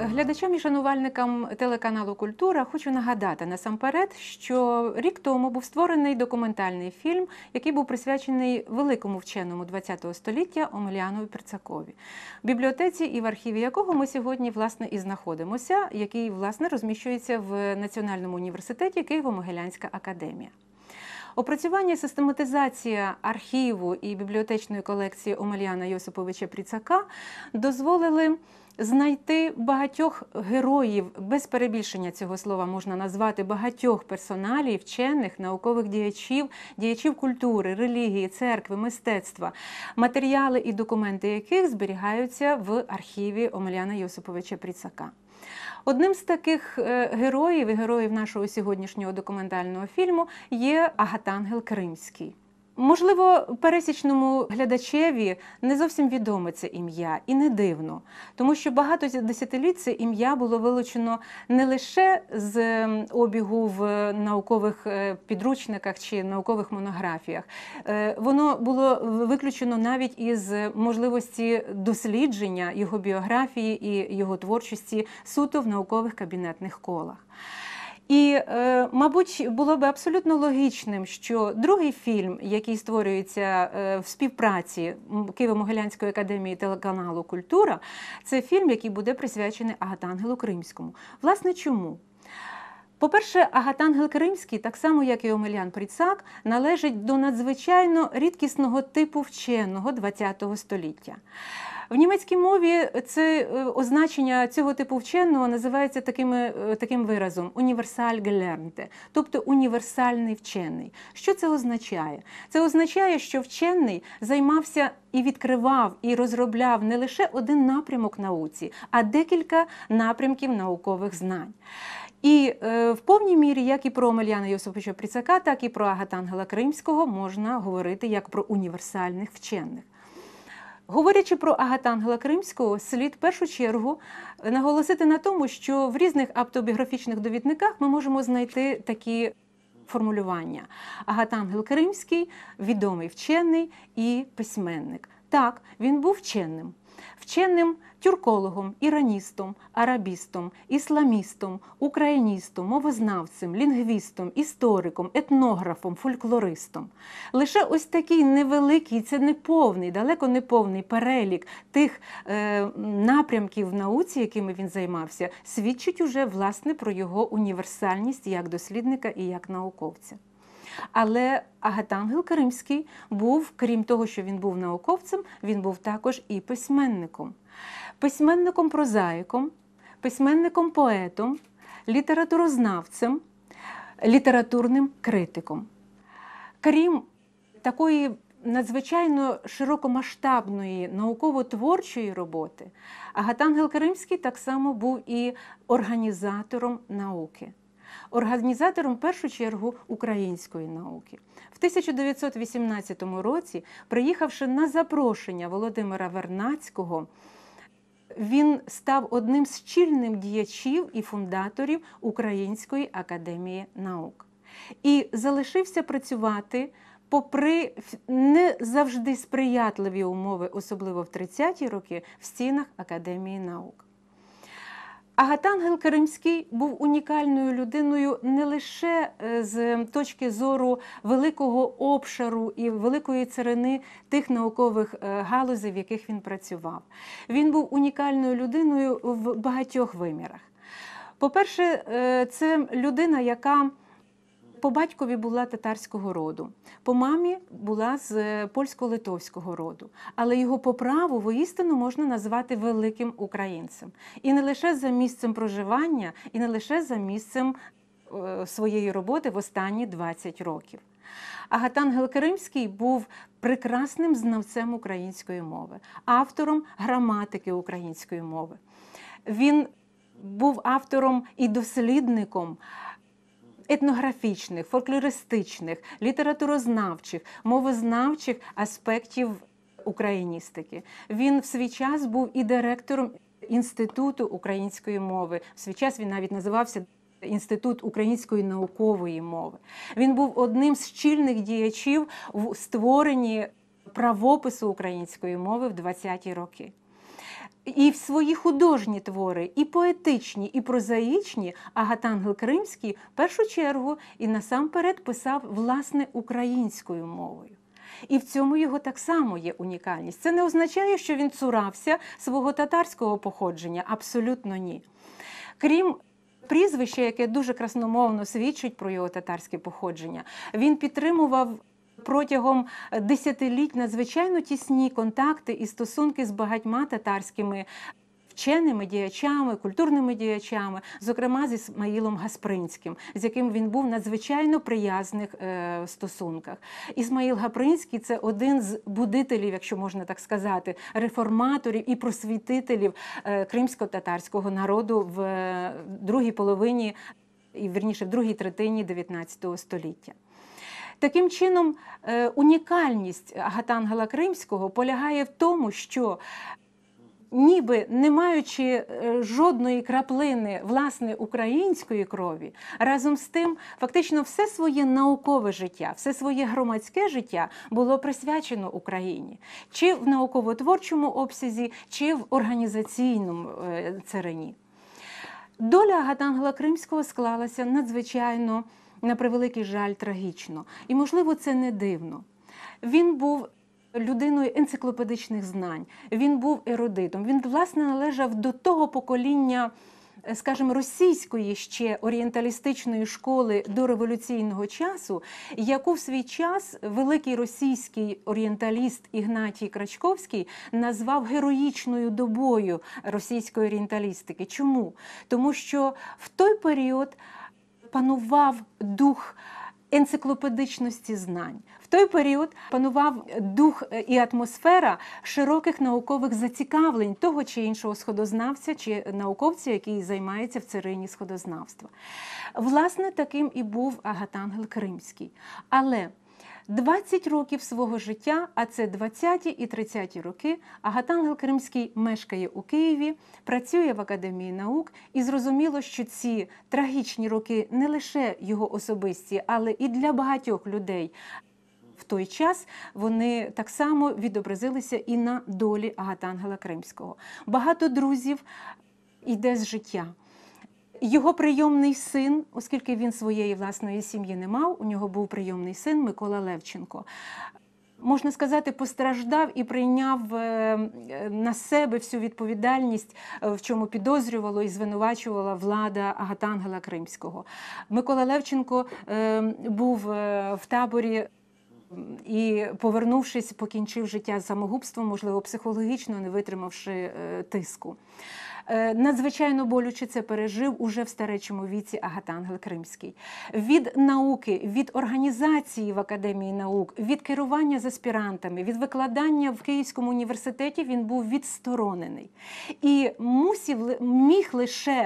Глядачам і шанувальникам телеканалу «Культура» хочу нагадати насамперед, що рік тому був створений документальний фільм, який був присвячений великому вченому ХХ століття Омеляну Перцакові, в бібліотеці і в архіві якого ми сьогодні, власне, і знаходимося, який, власне, розміщується в Національному університеті Києво-Могилянська академія. Опрацювання і систематизація архіву і бібліотечної колекції Омеляна Йосиповича Прицака дозволили знайти багатьох героїв, без перебільшення цього слова можна назвати, багатьох персоналій, вчених, наукових діячів, діячів культури, релігії, церкви, мистецтва, матеріали і документи яких зберігаються в архіві Омеляна Йосиповича Прицака. Одним з таких героїв і героїв нашого сьогоднішнього документального фільму є Агатангел Кримський. Можливо, пересічному глядачеві не зовсім відоме це ім'я, і не дивно, тому що багато десятиліть це ім'я було вилучено не лише з обігу в наукових підручниках чи наукових монографіях. Воно було виключено навіть із можливості дослідження його біографії і його творчості суто в наукових кабінетних колах. І, мабуть, було б абсолютно логічним, що другий фільм, який створюється в співпраці Києво-Могилянської академії телеканалу «Культура», це фільм, який буде присвячений Агатангелу Кримському. Власне, чому? По-перше, Агатангел Кримський, так само як і Омелян Прицак, належить до надзвичайно рідкісного типу вченого ХХ століття. В німецькій мові це означення цього типу вченого називається таким виразом «Universalgelernte», тобто універсальний вчений. Що це означає? Це означає, що вчений займався і відкривав, і розробляв не лише один напрямок науці, а декілька напрямків наукових знань. І в повній мірі, як і про Омеляна Йосиповича Прицака, так і про Агатангела Кримського можна говорити як про універсальних вчених. Говорячи про Агатангела Кримського, слід в першу чергу наголосити на тому, що в різних автобіографічних довідниках ми можемо знайти такі формулювання. Агатангел Кримський – відомий вчений і письменник. Так, він був вченим. Вченим тюркологом, іраністом, арабістом, ісламістом, україністом, мовознавцем, лінгвістом, істориком, етнографом, фольклористом. Лише ось такий невеликий, це не повний, далеко не повний перелік тих напрямків в науці, якими він займався, свідчить уже, власне, про його універсальність як дослідника і як науковця. Але Агатангел Кримський був, крім того, що він був науковцем, він був також і письменником. Письменником-прозаїком, письменником-поетом, літературознавцем, літературним критиком. Крім такої надзвичайно широкомасштабної науково-творчої роботи, Агатангел Кримський так само був і організатором науки. Організатором, в першу чергу, української науки. В 1918 році, приїхавши на запрошення Володимира Вернадського, він став одним з чільних діячів і фундаторів Української академії наук. І залишився працювати попри не завжди сприятливі умови, особливо в 30-ті роки, в стінах Академії наук. Агатангел Кримський був унікальною людиною не лише з точки зору великого обшару і великої царини тих наукових галузей, в яких він працював. Він був унікальною людиною в багатьох вимірах. По-перше, це людина, яка по батькові була татарського роду, по мамі була з польсько-литовського роду, але його по праву воістину можна назвати великим українцем. І не лише за місцем проживання, і не лише за місцем своєї роботи в останні 20 років. Агатангел Кримський був прекрасним знавцем української мови, автором граматики української мови. Він був автором і дослідником етнографічних, фольклористичних, літературознавчих, мовознавчих аспектів україністики. Він в свій час був і директором Інституту української мови. В свій час він навіть називався Інститут української наукової мови. Він був одним з чільних діячів в створенні правопису української мови в 20-ті роки. І в свої художні твори, і поетичні, і прозаїчні, Агатангел Кримський в першу чергу і насамперед писав, власне, українською мовою. І в цьому його так само є унікальність. Це не означає, що він цурався свого татарського походження. Абсолютно ні. Крім прізвища, яке дуже красномовно свідчить про його татарське походження, він підтримував протягом десятиліть надзвичайно тісні контакти і стосунки з багатьма татарськими вченими діячами, культурними діячами, зокрема з Ісмаїлом Гаспринським, з яким він був в надзвичайно приязних стосунках. Ісмаїл Гаспринський – це один з будителів, якщо можна так сказати, реформаторів і просвітителів кримсько-татарського народу в другій половині, і вірніше в другій третині 19 століття. Таким чином, унікальність Агатангела Кримського полягає в тому, що ніби не маючи жодної краплини власне української крові, разом з тим фактично все своє наукове життя, все своє громадське життя було присвячено Україні. Чи в науково-творчому обсязі, чи в організаційному царині. Доля Агатангела Кримського склалася надзвичайно, на превеликий жаль, трагічно. І, можливо, це не дивно. Він був людиною енциклопедичних знань, він був ерудитом, він, власне, належав до того покоління, скажімо, російської ще орієнталістичної школи до революційного часу, яку в свій час великий російський орієнталіст Ігнатій Крачковський назвав героїчною добою російської орієнталістики. Чому? Тому що в той період панував дух енциклопедичності знань. В той період панував дух і атмосфера широких наукових зацікавлень того чи іншого сходознавця чи науковця, який займається в царині сходознавства. Власне, таким і був Агатангел Кримський. Але 20 років свого життя, а це 20-ті і 30-ті роки, Агатангел Кримський мешкає у Києві, працює в Академії наук, і зрозуміло, що ці трагічні роки не лише його особисті, але і для багатьох людей в той час вони так само відобразилися і на долі Агатангела Кримського. Багато друзів йде з життя. Його прийомний син, оскільки він своєї власної сім'ї не мав, у нього був прийомний син Микола Левченко. Можна сказати, постраждав і прийняв на себе всю відповідальність, в чому підозрювала і звинувачувала влада Агатангела Кримського. Микола Левченко був в таборі і, повернувшись, покінчив життя самогубством, можливо, психологічно, не витримавши тиску. Надзвичайно болюче це пережив уже в старечому віці Агатангел Кримський. Від науки, від організації в Академії наук, від керування з аспірантами, від викладання в Київському університеті він був відсторонений. І міг лише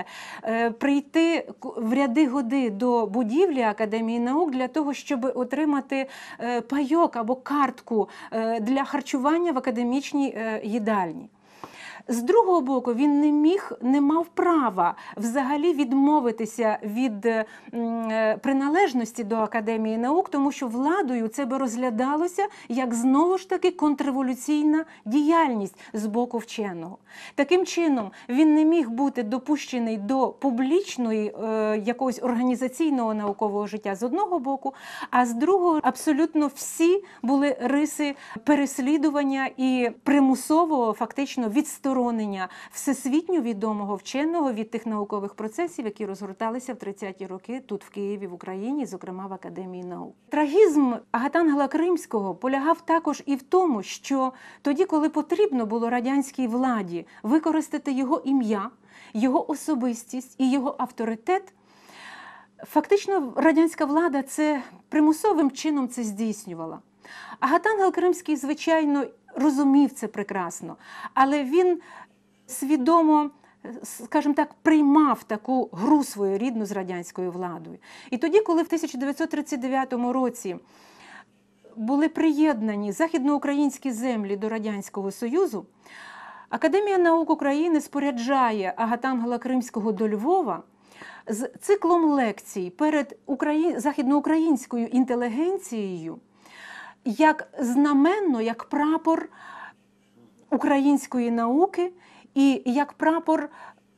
прийти в ряди годи до будівлі Академії наук для того, щоб отримати пайок або картку для харчування в академічній їдальні. З другого боку, він не мав права взагалі відмовитися від приналежності до Академії наук, тому що владою це би розглядалося як, знову ж таки, контрреволюційна діяльність з боку вченого. Таким чином, він не міг бути допущений до публічної якогось організаційного наукового життя з одного боку, а з другого абсолютно всі були риси переслідування і примусового, фактично, відсторонення всесвітньо відомого вченого від тих наукових процесів, які розгорталися в 30-ті роки тут, в Києві, в Україні, зокрема в Академії наук. Трагізм Агатангела Кримського полягав також і в тому, що тоді, коли потрібно було радянській владі використати його ім'я, його особистість і його авторитет, фактично радянська влада це примусовим чином це здійснювала. Агатангел Кримський, звичайно, розумів це прекрасно, але він свідомо, скажімо так, приймав таку гру своєрідну з радянською владою. І тоді, коли в 1939 році були приєднані західноукраїнські землі до Радянського Союзу, Академія наук України споряджає Агатангела Кримського до Львова з циклом лекцій перед західноукраїнською інтелігенцією, як знаменно, як прапор української науки і як прапор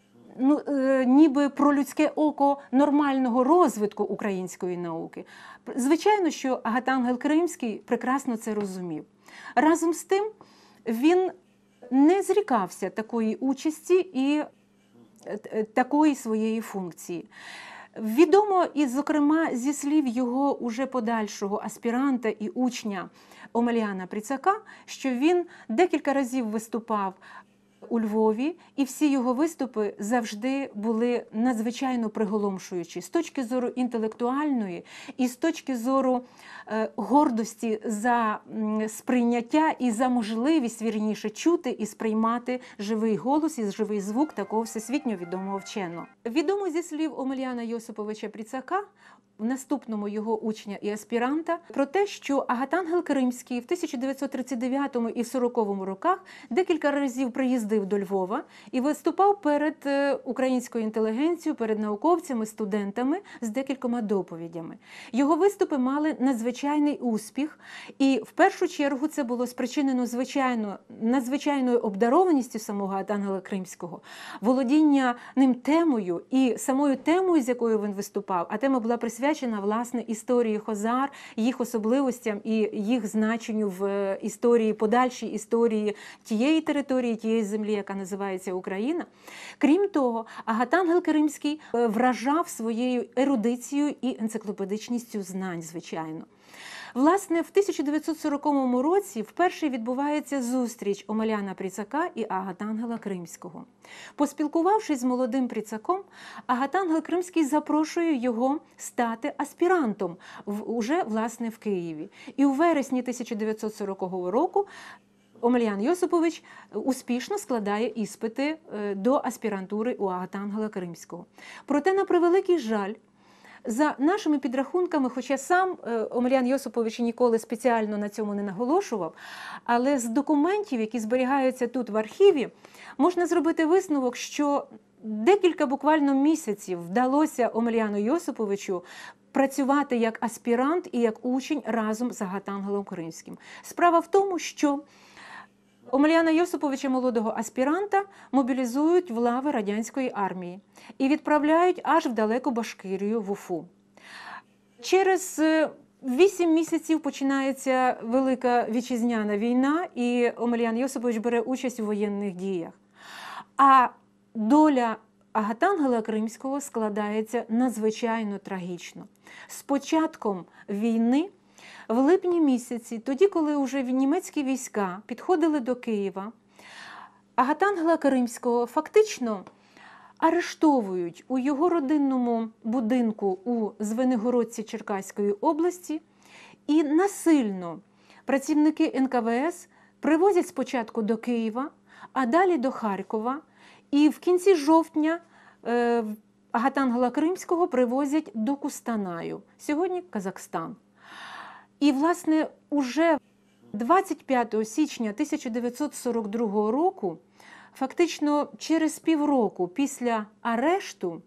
ніби про людське око нормального розвитку української науки. Звичайно, що Агатангел Кримський прекрасно це розумів. Разом з тим, він не зрікався такої участі і такої своєї функції. Відомо, і, зокрема, зі слів його уже подальшого аспіранта і учня Омеляна Пріцака, що він декілька разів виступав у Львові, і всі його виступи завжди були надзвичайно приголомшуючі з точки зору інтелектуальної і з точки зору гордості за сприйняття і за можливість, вірніше, чути і сприймати живий голос і живий звук такого всесвітньо відомого вченого. Відомо зі слів Омеляна Йосиповича Пріцака, в наступному його учня і аспіранта, про те, що Агатангел Кримський в 1939 і 40 роках декілька разів приїздив до Львова і виступав перед українською інтелігенцією, перед науковцями, студентами з декількома доповідями. Його виступи мали надзвичайний успіх, і в першу чергу це було спричинено надзвичайною обдарованістю самого Агатангела Кримського, володіння ним темою і самою темою, з якою він виступав, а тема була присвячена, власне, історії хозар, їх особливостям і їх значенню в історії, подальшій історії тієї території, тієї землі, яка називається Україна. Крім того, Агатангел Кримський вражав своєю ерудицією і енциклопедичністю знань, звичайно. Власне, в 1940 році вперше відбувається зустріч Омеляна Пріцака і Агатангела Кримського. Поспілкувавшись з молодим Пріцаком, Агатангел Кримський запрошує його стати аспірантом уже, власне, в Києві. І у вересні 1940 року Омелян Йосипович успішно складає іспити до аспірантури у Агатангела Кримського. Проте, на превеликий жаль, за нашими підрахунками, хоча сам Омелян Йосипович ніколи спеціально на цьому не наголошував, але з документів, які зберігаються тут в архіві, можна зробити висновок, що декілька буквально місяців вдалося Омеляну Йосиповичу працювати як аспірант і як учень разом з Агатангелом Кримським. Справа в тому, що Омеляна Йосиповича, молодого аспіранта, мобілізують в лави радянської армії і відправляють аж в далеку Башкирію, в Уфу. Через 8 місяців починається Велика Вітчизняна війна, і Омелян Йосипович бере участь у воєнних діях. А доля Агатангела Кримського складається надзвичайно трагічно. З початком війни, в липні місяці, тоді, коли вже німецькі війська підходили до Києва, Агатангела Кримського фактично арештовують у його родинному будинку у Звенигородці Черкаської області і насильно працівники НКВС привозять спочатку до Києва, а далі до Харкова, і в кінці жовтня Агатангела Кримського привозять до Кустанаю, сьогодні Казахстан. І, власне, уже 25 січня 1942 року, фактично через півроку після арешту,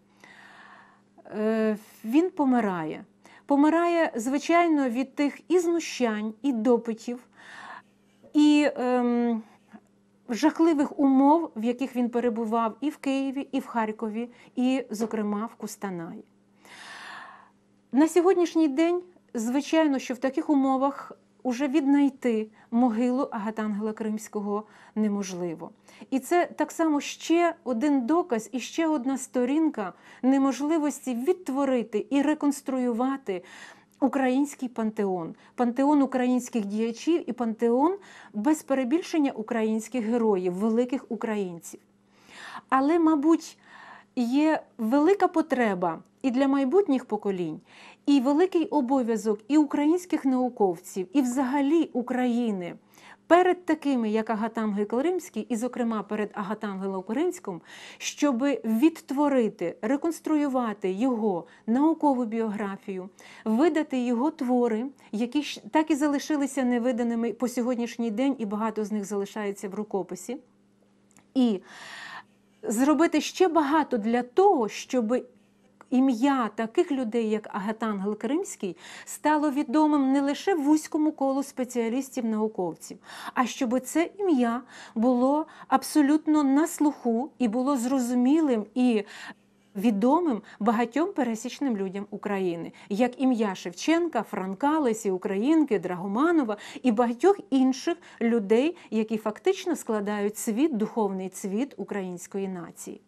він помирає. Помирає, звичайно, від тих і знущань, і допитів, і жахливих умов, в яких він перебував і в Києві, і в Харкові, і, зокрема, в Кустанаї. На сьогоднішній день, звичайно, що в таких умовах уже віднайти могилу Агатангела Кримського неможливо. І це так само ще один доказ і ще одна сторінка неможливості відтворити і реконструювати український пантеон, пантеон українських діячів і пантеон, без перебільшення, українських героїв, великих українців. Але, мабуть, є велика потреба і для майбутніх поколінь, і великий обов'язок і українських науковців, і взагалі України перед такими, як Агатангел Кримський, і, зокрема, перед Агатангелом Кримським, щоб відтворити, реконструювати його наукову біографію, видати його твори, які так і залишилися невиданими по сьогоднішній день, і багато з них залишається в рукописі, і зробити ще багато для того, щоб ім'я таких людей, як Агатангел Кримський, стало відомим не лише вузькому колу спеціалістів-науковців, а щоб це ім'я було абсолютно на слуху і було зрозумілим і відомим багатьом пересічним людям України, як ім'я Шевченка, Франка, Лесі Українки, Драгоманова і багатьох інших людей, які фактично складають цвіт, духовний цвіт української нації.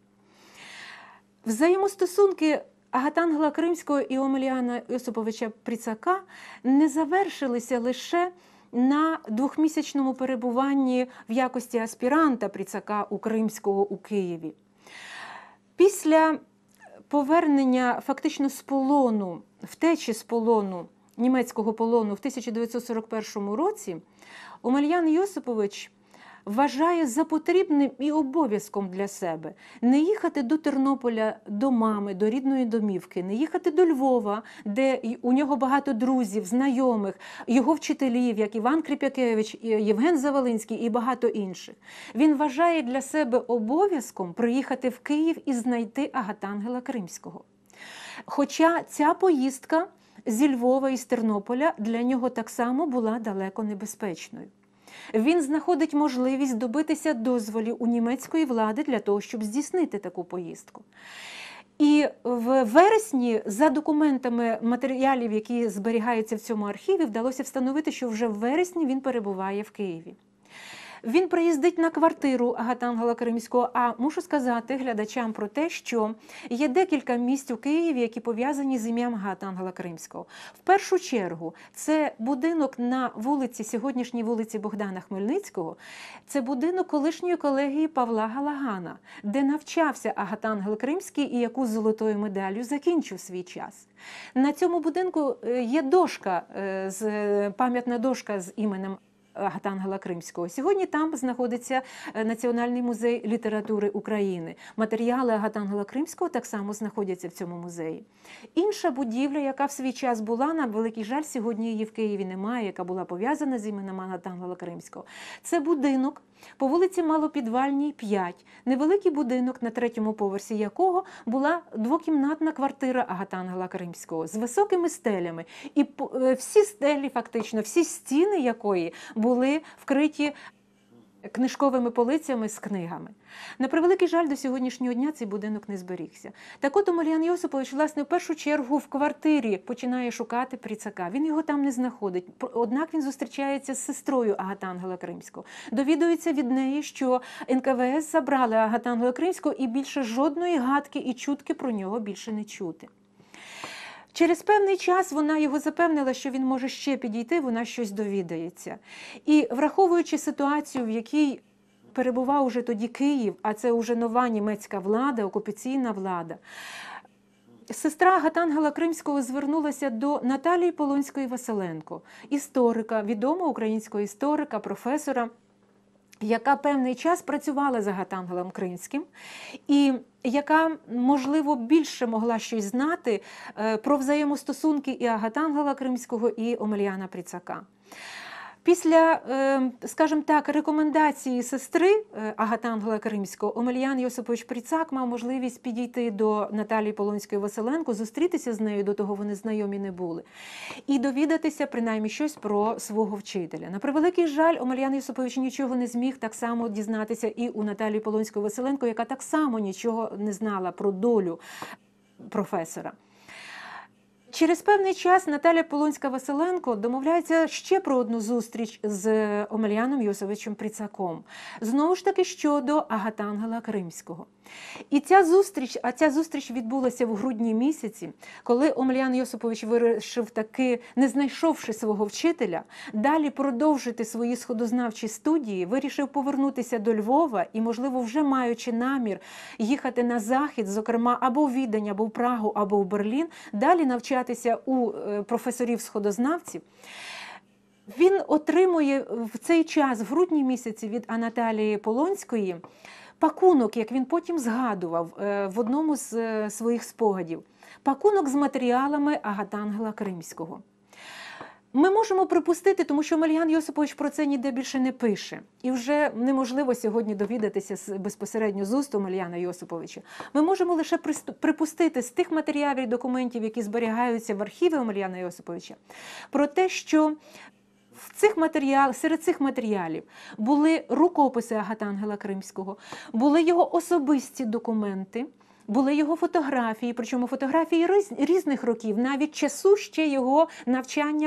Взаємостосунки Агатангела Кримського і Омеляна Йосиповича Прицака не завершилися лише на двохмісячному перебуванні в якості аспіранта Прицака у Кримського у Києві. Після повернення фактично з полону, втечі з полону, німецького полону в 1941 році, Омелян Йосипович вважає за потрібним і обов'язком для себе не їхати до Тернополя, до мами, до рідної домівки, не їхати до Львова, де у нього багато друзів, знайомих, його вчителів, як Іван Кріп'якевич, Євген Заволинський і багато інших. Він вважає для себе обов'язком приїхати в Київ і знайти Агатангела Кримського. Хоча ця поїздка зі Львова і з Тернополя для нього так само була далеко небезпечною. Він знаходить можливість добитися дозволів у німецької влади для того, щоб здійснити таку поїздку. І в вересні, за документами матеріалів, які зберігаються в цьому архіві, вдалося встановити, що вже в вересні він перебуває в Києві. Він приїздить на квартиру Агатангела Кримського, а мушу сказати глядачам про те, що є декілька місць у Києві, які пов'язані з ім'ям Агатангела Кримського. В першу чергу, це будинок на вулиці, сьогоднішній вулиці Богдана Хмельницького, це будинок колишньої колегії Павла Галагана, де навчався Агатангел Кримський і яку з золотою медаллю закінчив свій час. На цьому будинку є дошка, пам'ятна дошка з іменем Агатангела Кримського. Сьогодні там знаходиться Національний музей літератури України. Матеріали Агатангела Кримського так само знаходяться в цьому музеї. Інша будівля, яка в свій час була, на великий жаль, сьогодні її в Києві немає, яка була пов'язана з іменем Агатангела Кримського. Це будинок по вулиці Малопідвальній, 5. Невеликий будинок, на 3-му поверсі якого була двокімнатна квартира Агатангела Кримського з високими стелями. І всі стелі, фактично, всі стіни якої були вкриті книжковими полицями з книгами. На превеликий жаль, до сьогоднішнього дня цей будинок не зберігся. Так от Омелян Йосипович, власне, в першу чергу в квартирі починає шукати Прицака. Він його там не знаходить. Однак він зустрічається з сестрою Агатангела Кримського. Довідується від неї, що НКВС забрали Агатангела Кримського і більше жодної гадки і чутки про нього більше не чути. Через певний час вона його запевнила, що він може ще підійти, вона щось довідається. І враховуючи ситуацію, в якій перебував уже тоді Київ, а це вже нова німецька влада, окупаційна влада, сестра Агатангела Кримського звернулася до Наталії Полонської-Василенко, історика, відомого українського історика, професора, яка певний час працювала з Агатангелом Кримським і яка, можливо, більше могла щось знати про взаємостосунки і Агатангела Кримського, і Омеляна Прицака. Після, скажімо так, рекомендації сестри Агатангела Кримського, Омелян Йосипович Прицак мав можливість підійти до Наталії Полонської-Василенко, зустрітися з нею, до того вони знайомі не були, і довідатися принаймні щось про свого вчителя. На превеликий жаль, Омелян Йосипович нічого не зміг так само дізнатися і у Наталії Полонської-Василенко, яка так само нічого не знала про долю професора. Через певний час Наталія Полонська-Василенко домовляється ще про одну зустріч з Омеляном Йосиповичем Прицаком. Знову ж таки щодо Агатангела Кримського. І ця зустріч відбулася в грудні місяці, коли Омелян Йосипович вирішив таки, не знайшовши свого вчителя, далі продовжити свої сходознавчі студії, вирішив повернутися до Львова і, можливо, вже маючи намір їхати на Захід, зокрема, або в Відень, або в Прагу, або в Берлін, далі навчатися у професорів-сходознавців. Він отримує в цей час, в грудні місяці, від Наталії Полонської пакунок, як він потім згадував в одному з своїх спогадів. Пакунок з матеріалами Агатангела Кримського. Ми можемо припустити, тому що Омелян Йосипович про це ніде більше не пише. І вже неможливо сьогодні довідатися безпосередньо з уст Омеляна Йосиповича. Ми можемо лише припустити з тих матеріалів і документів, які зберігаються в архіві Омеляна Йосиповича, про те, що серед цих матеріалів були рукописи Агатангела Кримського, були його особисті документи, були його фотографії, причому фотографії різних років, навіть часу ще його навчання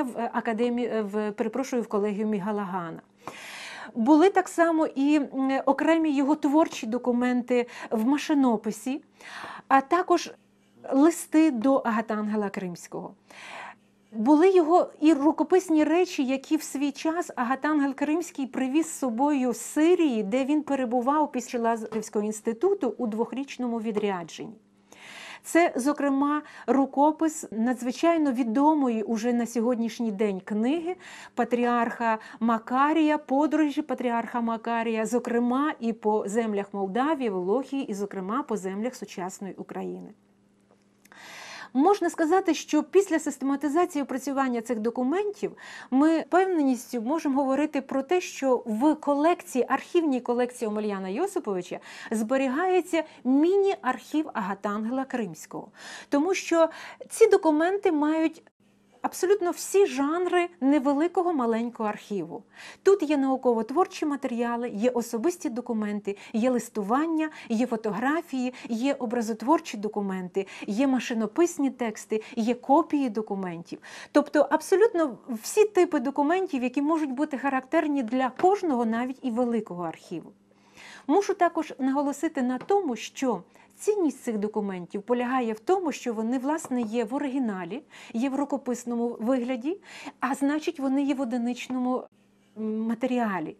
в колегіумі Галагана. Були так само і окремі його творчі документи в машинописі, а також листи до Агатангела Кримського. Були його і рукописні речі, які в свій час Агатангел Кримський привіз з собою з Сирії, де він перебував після Лазарівського інституту у 2-річному відрядженні. Це, зокрема, рукопис надзвичайно відомої уже на сьогоднішній день книги патріарха Макарія, подорожі патріарха Макарія, зокрема і по землях Молдавії, Волохії, і, зокрема, по землях сучасної України. Можна сказати, що після систематизації опрацювання цих документів ми впевненістю можемо говорити про те, що в архівній колекції Омеляна Йосиповича зберігається міні-архів Агатангела Кримського. Тому що ці документи мають абсолютно всі жанри невеликого маленького архіву. Тут є науково-творчі матеріали, є особисті документи, є листування, є фотографії, є образотворчі документи, є машинописні тексти, є копії документів. Тобто абсолютно всі типи документів, які можуть бути характерні для кожного, навіть і великого архіву. Мушу також наголосити на тому, що цінність цих документів полягає в тому, що вони, власне, є в оригіналі, є в рукописному вигляді, а значить, вони є в одиничному матеріалі.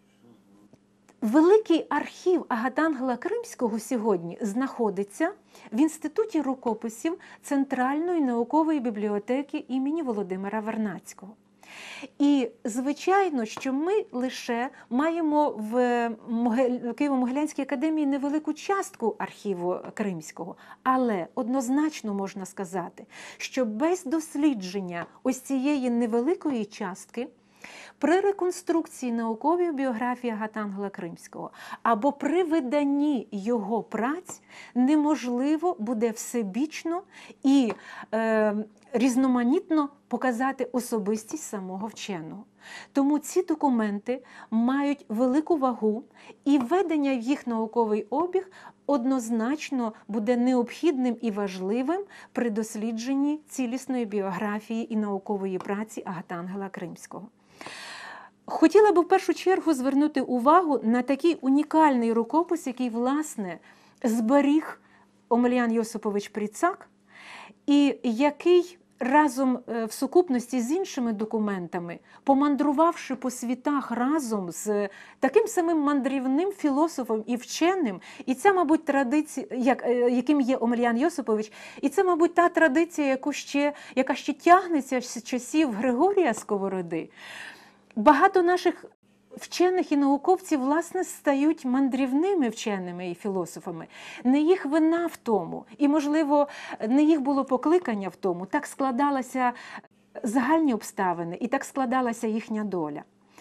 Великий архів Агатангела Кримського сьогодні знаходиться в Інституті рукописів Центральної наукової бібліотеки імені Володимира Вернадського. І, звичайно, що ми лише маємо в Києво-Могилянській академії невелику частку архіву Кримського, але однозначно можна сказати, що без дослідження ось цієї невеликої частки при реконструкції наукової біографії Агатангела Кримського або при виданні його праць неможливо буде всебічно і різноманітно показати особистість самого вченого. Тому ці документи мають велику вагу, і введення в їх науковий обіг однозначно буде необхідним і важливим при дослідженні цілісної біографії і наукової праці Агатангела Кримського. Хотіла би в першу чергу звернути увагу на такий унікальний рукопис, який, власне, зберіг Омелян Йосипович Пріцак, і який разом в сукупності з іншими документами, помандрувавши по світах разом з таким самим мандрівним філософом і вченим, і це, мабуть, традиція, яким є Омелян Йосипович, і це, мабуть, та традиція, яка ще тягнеться з часів Григорія Сковороди. Багато наших вчених і науковців, власне, стають мандрівними вченими і філософами. Не їх вина в тому, і, можливо, не їх було покликання в тому. Так складалися загальні обставини, і так складалася їхня доля.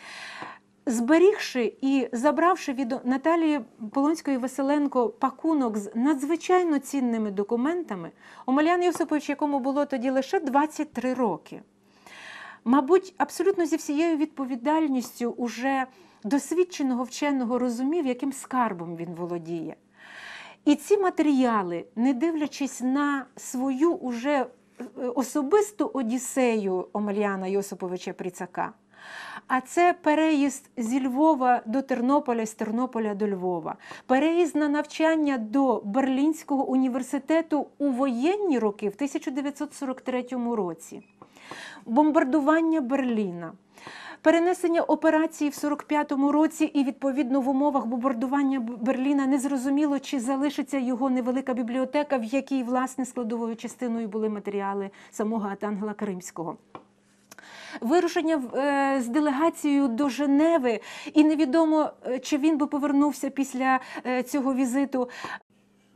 Зберігши і забравши від Наталії Полонської-Василенко пакунок з надзвичайно цінними документами, Омелян Йосипович, якому було тоді лише 23 роки, мабуть, абсолютно зі всією відповідальністю уже досвідченого вченого розумів, яким скарбом він володіє. І ці матеріали, не дивлячись на свою уже особисту одіссею Омеляна Йосиповича Пріцака, а це переїзд зі Львова до Тернополя, з Тернополя до Львова, переїзд на навчання до Берлінського університету у воєнні роки в 1943 році, бомбардування Берліна, перенесення операції в 1945 році і, відповідно, в умовах бомбардування Берліна незрозуміло, чи залишиться його невелика бібліотека, в якій, власне, складовою частиною були матеріали самого Агатангела Кримського. Вирушення з делегацією до Женеви, і невідомо, чи він би повернувся після цього візиту.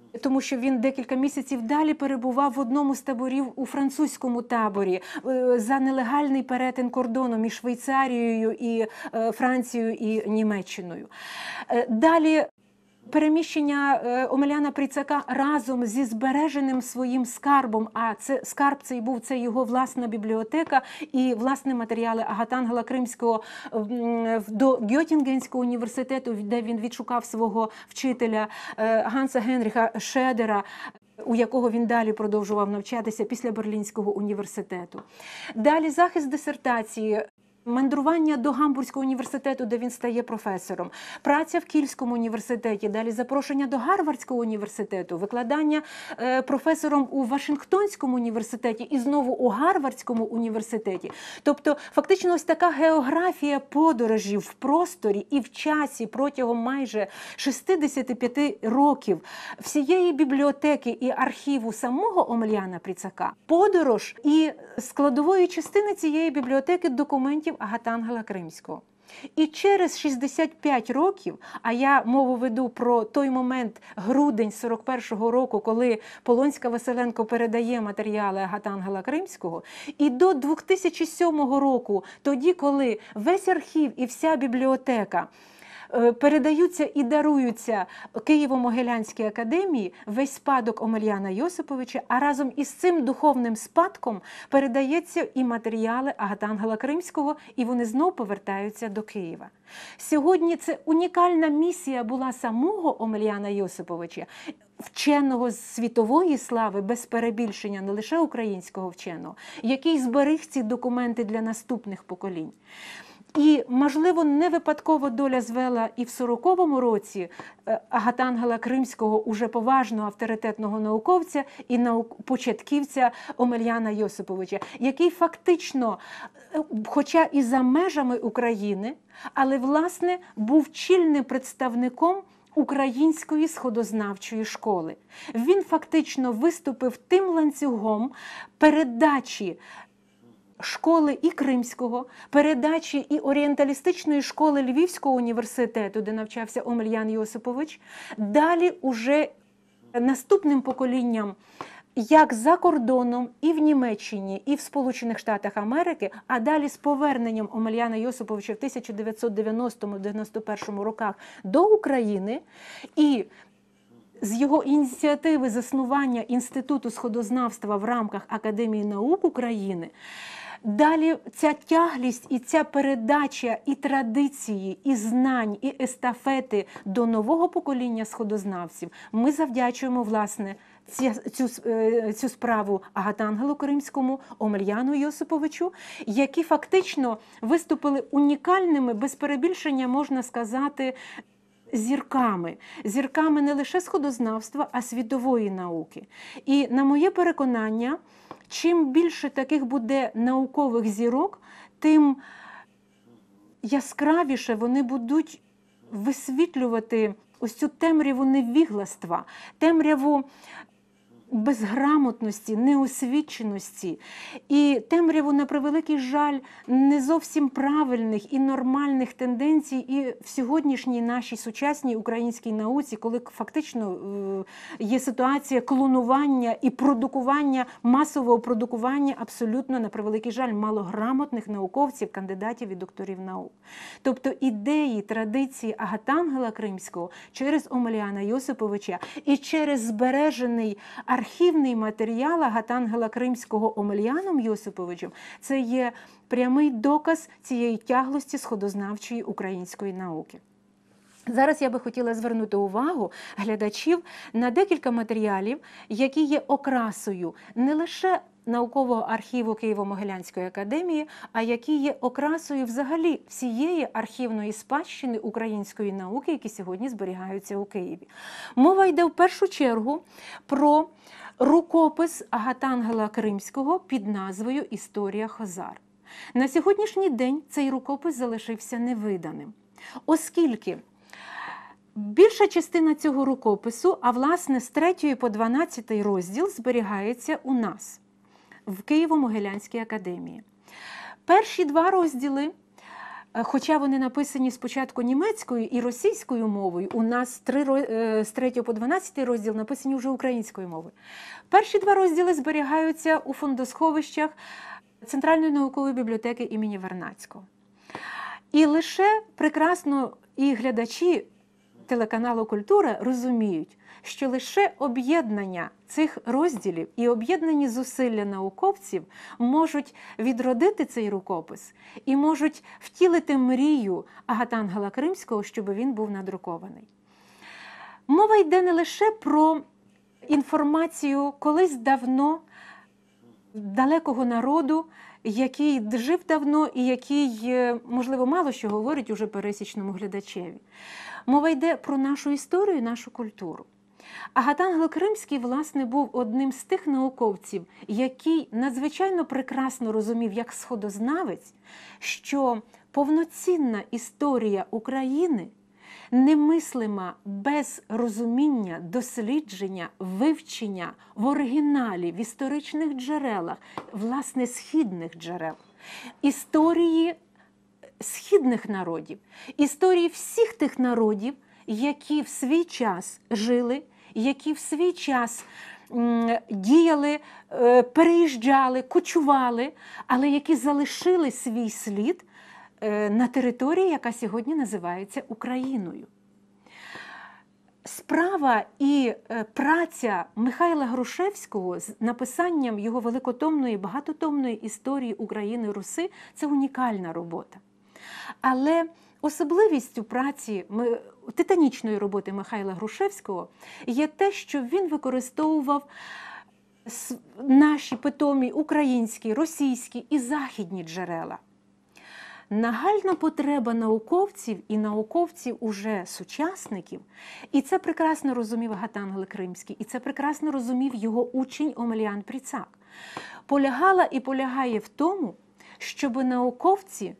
тому що він декілька місяців далі перебував в одному з таборів у французькому таборі за нелегальний перетин кордону між Швейцарією і Францією і Німеччиною. Далі переміщення Омеляна Прицака разом зі збереженим своїм скарбом, а скарб цей був його власна бібліотека і власні матеріали Агатангела Кримського до Гьотінгенського університету, де він відшукав свого вчителя Ганса Генріха Шедера, у якого він далі продовжував навчатися після Берлінського університету. Далі захист дисертації, мандрування до Гамбурзького університету, де він стає професором, праця в Кільському університеті, далі запрошення до Гарвардського університету, викладання професором у Вашингтонському університеті і знову у Гарвардському університеті. Тобто, фактично, ось така географія подорожів в просторі і в часі протягом майже 65 років всієї бібліотеки і архіву самого Омеляна Прицака, подорож і складової частини цієї бібліотеки документів Агатангела Кримського. І через 65 років, а я мову веду про той момент, грудень 41-го року, коли Полонська Василенко передає матеріали Агатангела Кримського, і до 2007 року, тоді, коли весь архів і вся бібліотека передаються і даруються Києво-Могилянській академії, весь спадок Омеляна Йосиповича, а разом із цим духовним спадком передається і матеріали Агатангела Кримського, і вони знов повертаються до Києва. Сьогодні це унікальна місія була самого Омеляна Йосиповича, вченого з світової слави, без перебільшення, не лише українського вченого, який зберіг ці документи для наступних поколінь. І, можливо, не випадково доля звела і в 40-му році Агатангела Кримського, уже поважного авторитетного науковця і початківця Омеляна Йосиповича, який фактично, хоча і за межами України, але, власне, був чільним представником української сходознавчої школи. Він фактично виступив тим ланцюгом передачі школи і Кримського, передачі і орієнталістичної школи Львівського університету, де навчався Омелян Йосипович, далі уже наступним поколінням, як за кордоном, і в Німеччині, і в Сполучених Штатах Америки, а далі з поверненням Омеляна Йосиповича в 1990-91 роках до України, і з його ініціативи заснування Інституту сходознавства в рамках Академії наук України, далі ця тяглість і ця передача і традиції, і знань, і естафети до нового покоління сходознавців ми завдячуємо, власне, цю справу Агатангелу Кримському, Омеляну Йосиповичу, які фактично виступили унікальними, без перебільшення можна сказати, зірками не лише сходознавства, а світової науки. І, на моє переконання, чим більше таких буде наукових зірок, тим яскравіше вони будуть висвітлювати ось цю темряву невігластва, темряву безграмотності, неосвіченості і темряву, на превеликий жаль, не зовсім правильних і нормальних тенденцій і в сьогоднішній нашій сучасній українській науці, коли фактично є ситуація клонування і продукування, масового продукування абсолютно, на превеликий жаль, малограмотних науковців, кандидатів і докторів наук. Тобто ідеї, традиції Агатангела Кримського через Омеляна Йосиповича і через збережений архівний матеріал Агатангела Кримського Омеляном Йосиповичем – це є прямий доказ цієї тяглості сходознавчої української науки. Зараз я би хотіла звернути увагу глядачів на декілька матеріалів, які є окрасою не лише наукового архіву Києво-Могилянської академії, а які є окрасою взагалі всієї архівної спадщини української науки, які сьогодні зберігаються у Києві. Мова йде в першу чергу про рукопис Агатангела Кримського під назвою «Історія Хозар». На сьогоднішній день цей рукопис залишився невиданим, оскільки більша частина цього рукопису, а власне з 3 по 12 розділ, зберігається у нас, в Києво-Могилянській академії. Перші 2 розділи Хоча вони написані спочатку німецькою і російською мовою, у нас з 3 по 12 розділ написані вже українською мовою. Перші 2 розділи зберігаються у фондосховищах Центральної наукової бібліотеки імені Вернадського. І лише прекрасно і глядачі телеканалу «Культура» розуміють, що лише об'єднання цих розділів і об'єднані зусилля науковців можуть відродити цей рукопис і можуть втілити мрію Агатангела Кримського, щоб він був надрукований. Мова йде не лише про інформацію колись давно далекого народу, який жив давно і який, можливо, мало що говорить уже пересічному глядачеві. Мова йде про нашу історію і нашу культуру. Агатангел Кримський, власне, був одним з тих науковців, який надзвичайно прекрасно розумів, як сходознавець, що повноцінна історія України немислима без розуміння, дослідження, вивчення в оригіналі, в історичних джерелах, власне, східних джерел, історії східних народів, історії всіх тих народів, які в свій час жили, які в свій час діяли, переїжджали, кочували, але які залишили свій слід на території, яка сьогодні називається Україною. Справа і праця Михайла Грушевського з написанням його великотомної, багатотомної історії України Руси – це унікальна робота. Але особливістю праці, титанічної роботи Михайла Грушевського є те, що він використовував наші питомі українські, російські і західні джерела. Нагальна потреба науковців і науковців уже сучасників, і це прекрасно розумів Агатангел Кримський, і це прекрасно розумів його учень Омелян Пріцак, полягала і полягає в тому, щоб науковці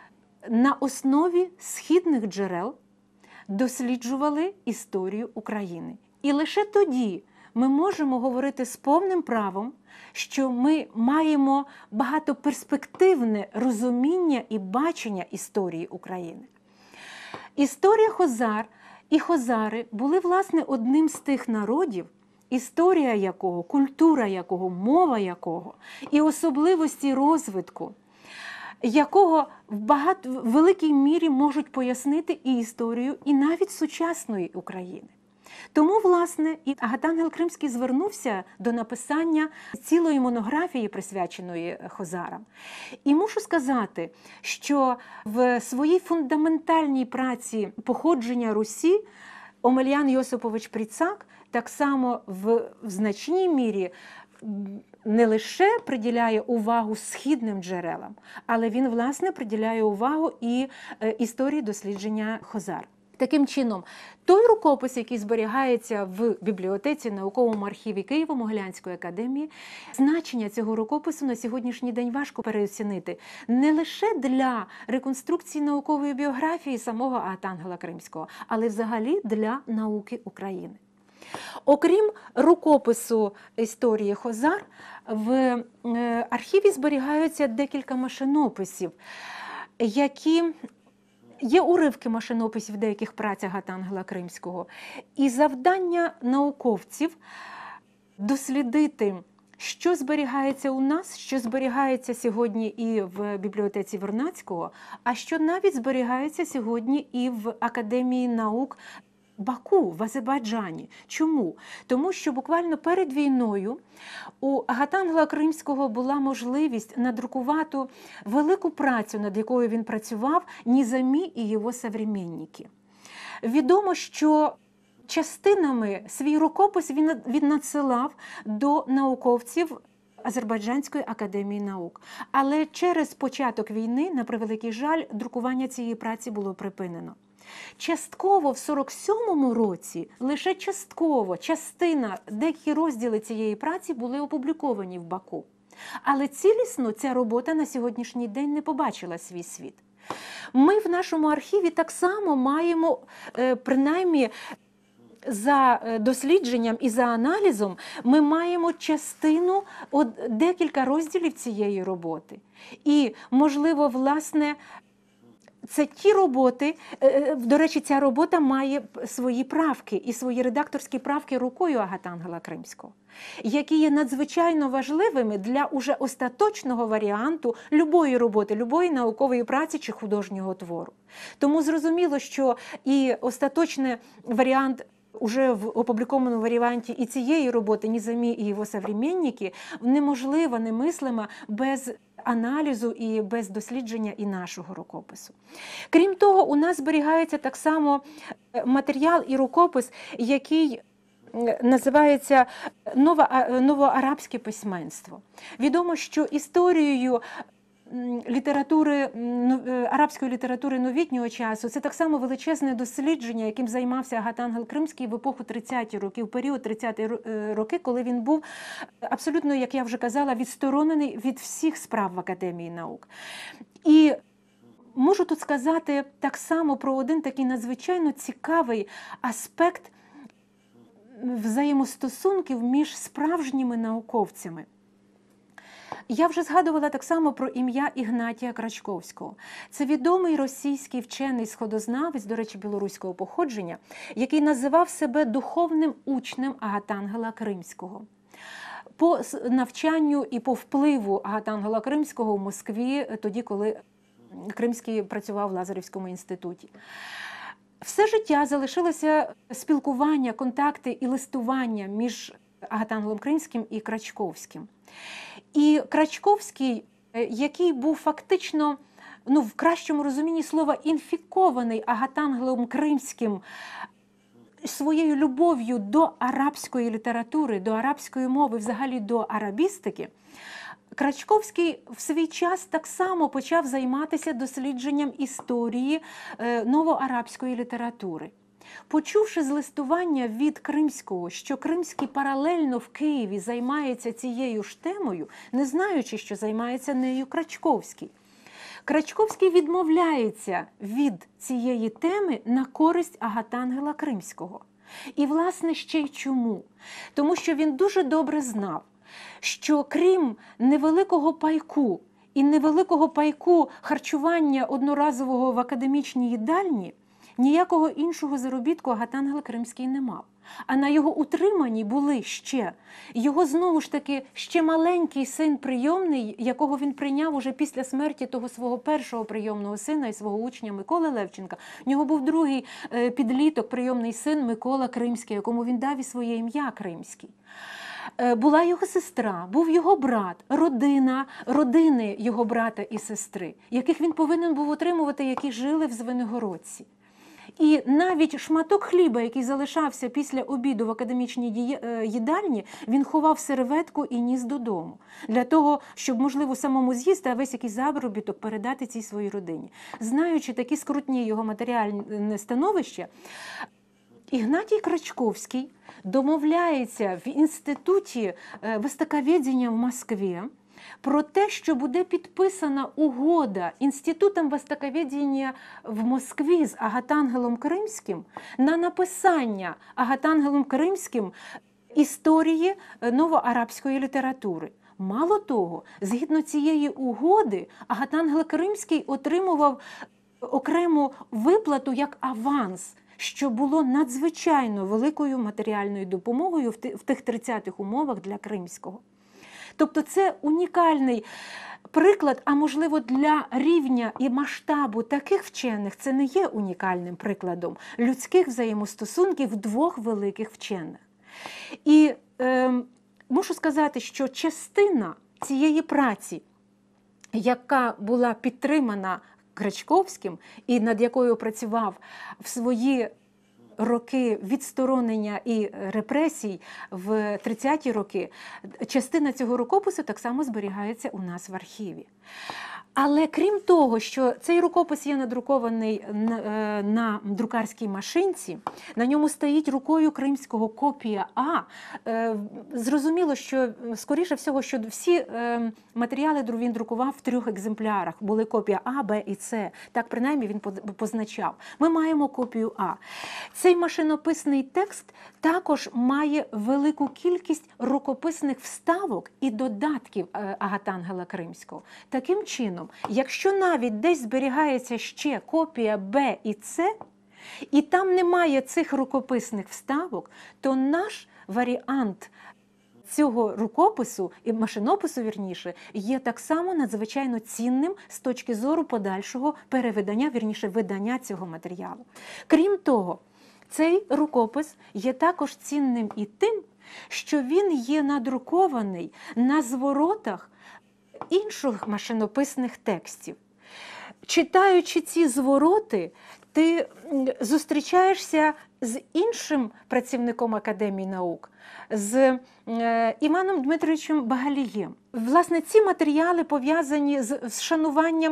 на основі східних джерел досліджували історію України. І лише тоді ми можемо говорити з повним правом, що ми маємо багатоперспективне розуміння і бачення історії України. Історія хозар і хозари були, власне, одним з тих народів, історія якого, культура якого, мова якого і особливості розвитку якого в великій мірі можуть пояснити і історію, і навіть сучасної України. Тому, власне, і Агатангел Кримський звернувся до написання цілої монографії, присвяченої хозарам. І мушу сказати, що в своїй фундаментальній праці «Походження Русі» Омелян Йосипович Пріцак так само в значній мірі не лише приділяє увагу східним джерелам, але він, власне, приділяє увагу і історії дослідження хозар. Таким чином, той рукопис, який зберігається в бібліотеці, науковому архіві Києво-Могилянської академії, значення цього рукопису на сьогоднішній день важко переоцінити. Не лише для реконструкції наукової біографії самого Агатангела Кримського, але взагалі для науки України. Окрім рукопису історії хозар, в архіві зберігаються декілька машинописів, які є уривки машинописів в деяких працях Агатангела Кримського. І завдання науковців дослідити, що зберігається у нас, що зберігається сьогодні і в бібліотеці Вернадського, а що навіть зберігається сьогодні і в Академії наук Баку, в Азербайджані. Чому? Тому що буквально перед війною у Агатангела Кримського була можливість надрукувати велику працю, над якою він працював, «Нізамі і його современники». Відомо, що частинами свій рукопис він надсилав до науковців Азербайджанської академії наук. Але через початок війни, на превеликий жаль, друкування цієї праці було припинено. Частково в 47-му році, лише частково, деякі розділи цієї праці були опубліковані в Баку. Але цілісно ця робота на сьогоднішній день не побачила свій світ. Ми в нашому архіві так само маємо, принаймні, за дослідженням і за аналізом, ми маємо декілька розділів цієї роботи. І, можливо, власне, це ті роботи, до речі, ця робота має свої правки і свої редакторські правки рукою Агатангела Кримського, які є надзвичайно важливими для уже остаточного варіанту любої роботи, любої наукової праці чи художнього твору. Тому зрозуміло, що і остаточний варіант уже в опублікованому варіанті і цієї роботи «Низами і його современники» неможлива, немислима без аналізу і без дослідження і нашого рукопису. Крім того, у нас зберігається так само матеріал і рукопис, який називається «Новоарабське письменство». Відомо, що історією літератури, арабської літератури новітнього часу це так само величезне дослідження, яким займався Агатангел Кримський в епоху 30-ті роки, в період 30-ті роки, коли він був абсолютно, як я вже казала, відсторонений від всіх справ в Академії наук. І можу тут сказати так само про один такий надзвичайно цікавий аспект взаємостосунків між справжніми науковцями. Я вже згадувала так само про ім'я Ігнатія Крачковського. Це відомий російський вчений-сходознавець, до речі, білоруського походження, який називав себе духовним учнем Агатангела Кримського. По навчанню і по впливу Агатангела Кримського в Москві, тоді, коли Кримський працював в Лазарівському інституті. Все життя залишилося спілкування, контакти і листування між Агатангелом Кримським і Крачковським. І Крачковський, який був фактично, в кращому розумінні слова, інфікований Агатангелом Кримським своєю любов'ю до арабської літератури, до арабської мови, взагалі до арабістики, Крачковський в свій час так само почав займатися дослідженням історії новоарабської літератури. Почувши з листування від Кримського, що Кримський паралельно в Києві займається цією ж темою, не знаючи, що займається нею Крачковський, Крачковський відмовляється від цієї теми на користь Агатангела Кримського. І, власне, ще й чому? Тому що він дуже добре знав, що крім невеликого пайку і невеликого пайку харчування одноразового в академічній їдальні, ніякого іншого заробітку Агатангел Кримський не мав. А на його утриманні були ще його, знову ж таки, ще маленький син прийомний, якого він прийняв уже після смерті того свого першого прийомного сина і свого учня Миколи Левченка. У нього був другий підліток, прийомний син Микола Кримський, якому він дав і своє ім'я Кримський. Була його сестра, був його брат, родини його брата і сестри, яких він повинен був отримувати, які жили в Звенигородці. І навіть шматок хліба, який залишався після обіду в академічній їдальні, він ховав серветку і ніс додому. Для того, щоб, можливо, самому з'їсти, а весь якийсь заробіток передати цій своїй родині. Знаючи такі скрутні його матеріальне становище, Ігнатій Крачковський домовляється в Інституті востоковедення в Москві про те, що буде підписана угода Інститутом востоковедення в Москві з Агатангелом Кримським на написання Агатангелом Кримським історії новоарабської літератури. Мало того, згідно цієї угоди, Агатангел Кримський отримував окрему виплату як аванс, що було надзвичайно великою матеріальною допомогою в тих 30-х умовах для Кримського. Тобто це унікальний приклад, а можливо для рівня і масштабу таких вчених це не є унікальним прикладом людських взаємостосунків двох великих вчених. І мушу сказати, що частина цієї праці, яка була підтримана Крачковським і над якою працював в свої роки відсторонення і репресій в 30-ті роки, частина цього рукопису так само зберігається у нас в архіві. Але крім того, що цей рукопис є надрукований на друкарській машинці, на ньому стоїть рукою Кримського копія А, зрозуміло, що, скоріше всього, що всі матеріали він друкував в 3 екземплярах. Були копія А, Б і С. Так, принаймні, він позначав. Ми маємо копію А. Цей машинописний текст також має велику кількість рукописних вставок і додатків Агатангела Кримського. Таким чином, чином, якщо навіть десь зберігається ще копія Б і С, і там немає цих рукописних вставок, то наш варіант цього рукопису і машинопису, вірніше, є так само надзвичайно цінним з точки зору подальшого перевидання, вірніше, видання цього матеріалу. Крім того, цей рукопис є також цінним і тим, що він є надрукований на зворотах інших машинописних текстів. Читаючи ці звороти, ти зустрічаєшся з іншим працівником Академії наук, з Іваном Дмитровичем Багалієм. Власне, ці матеріали пов'язані з шануванням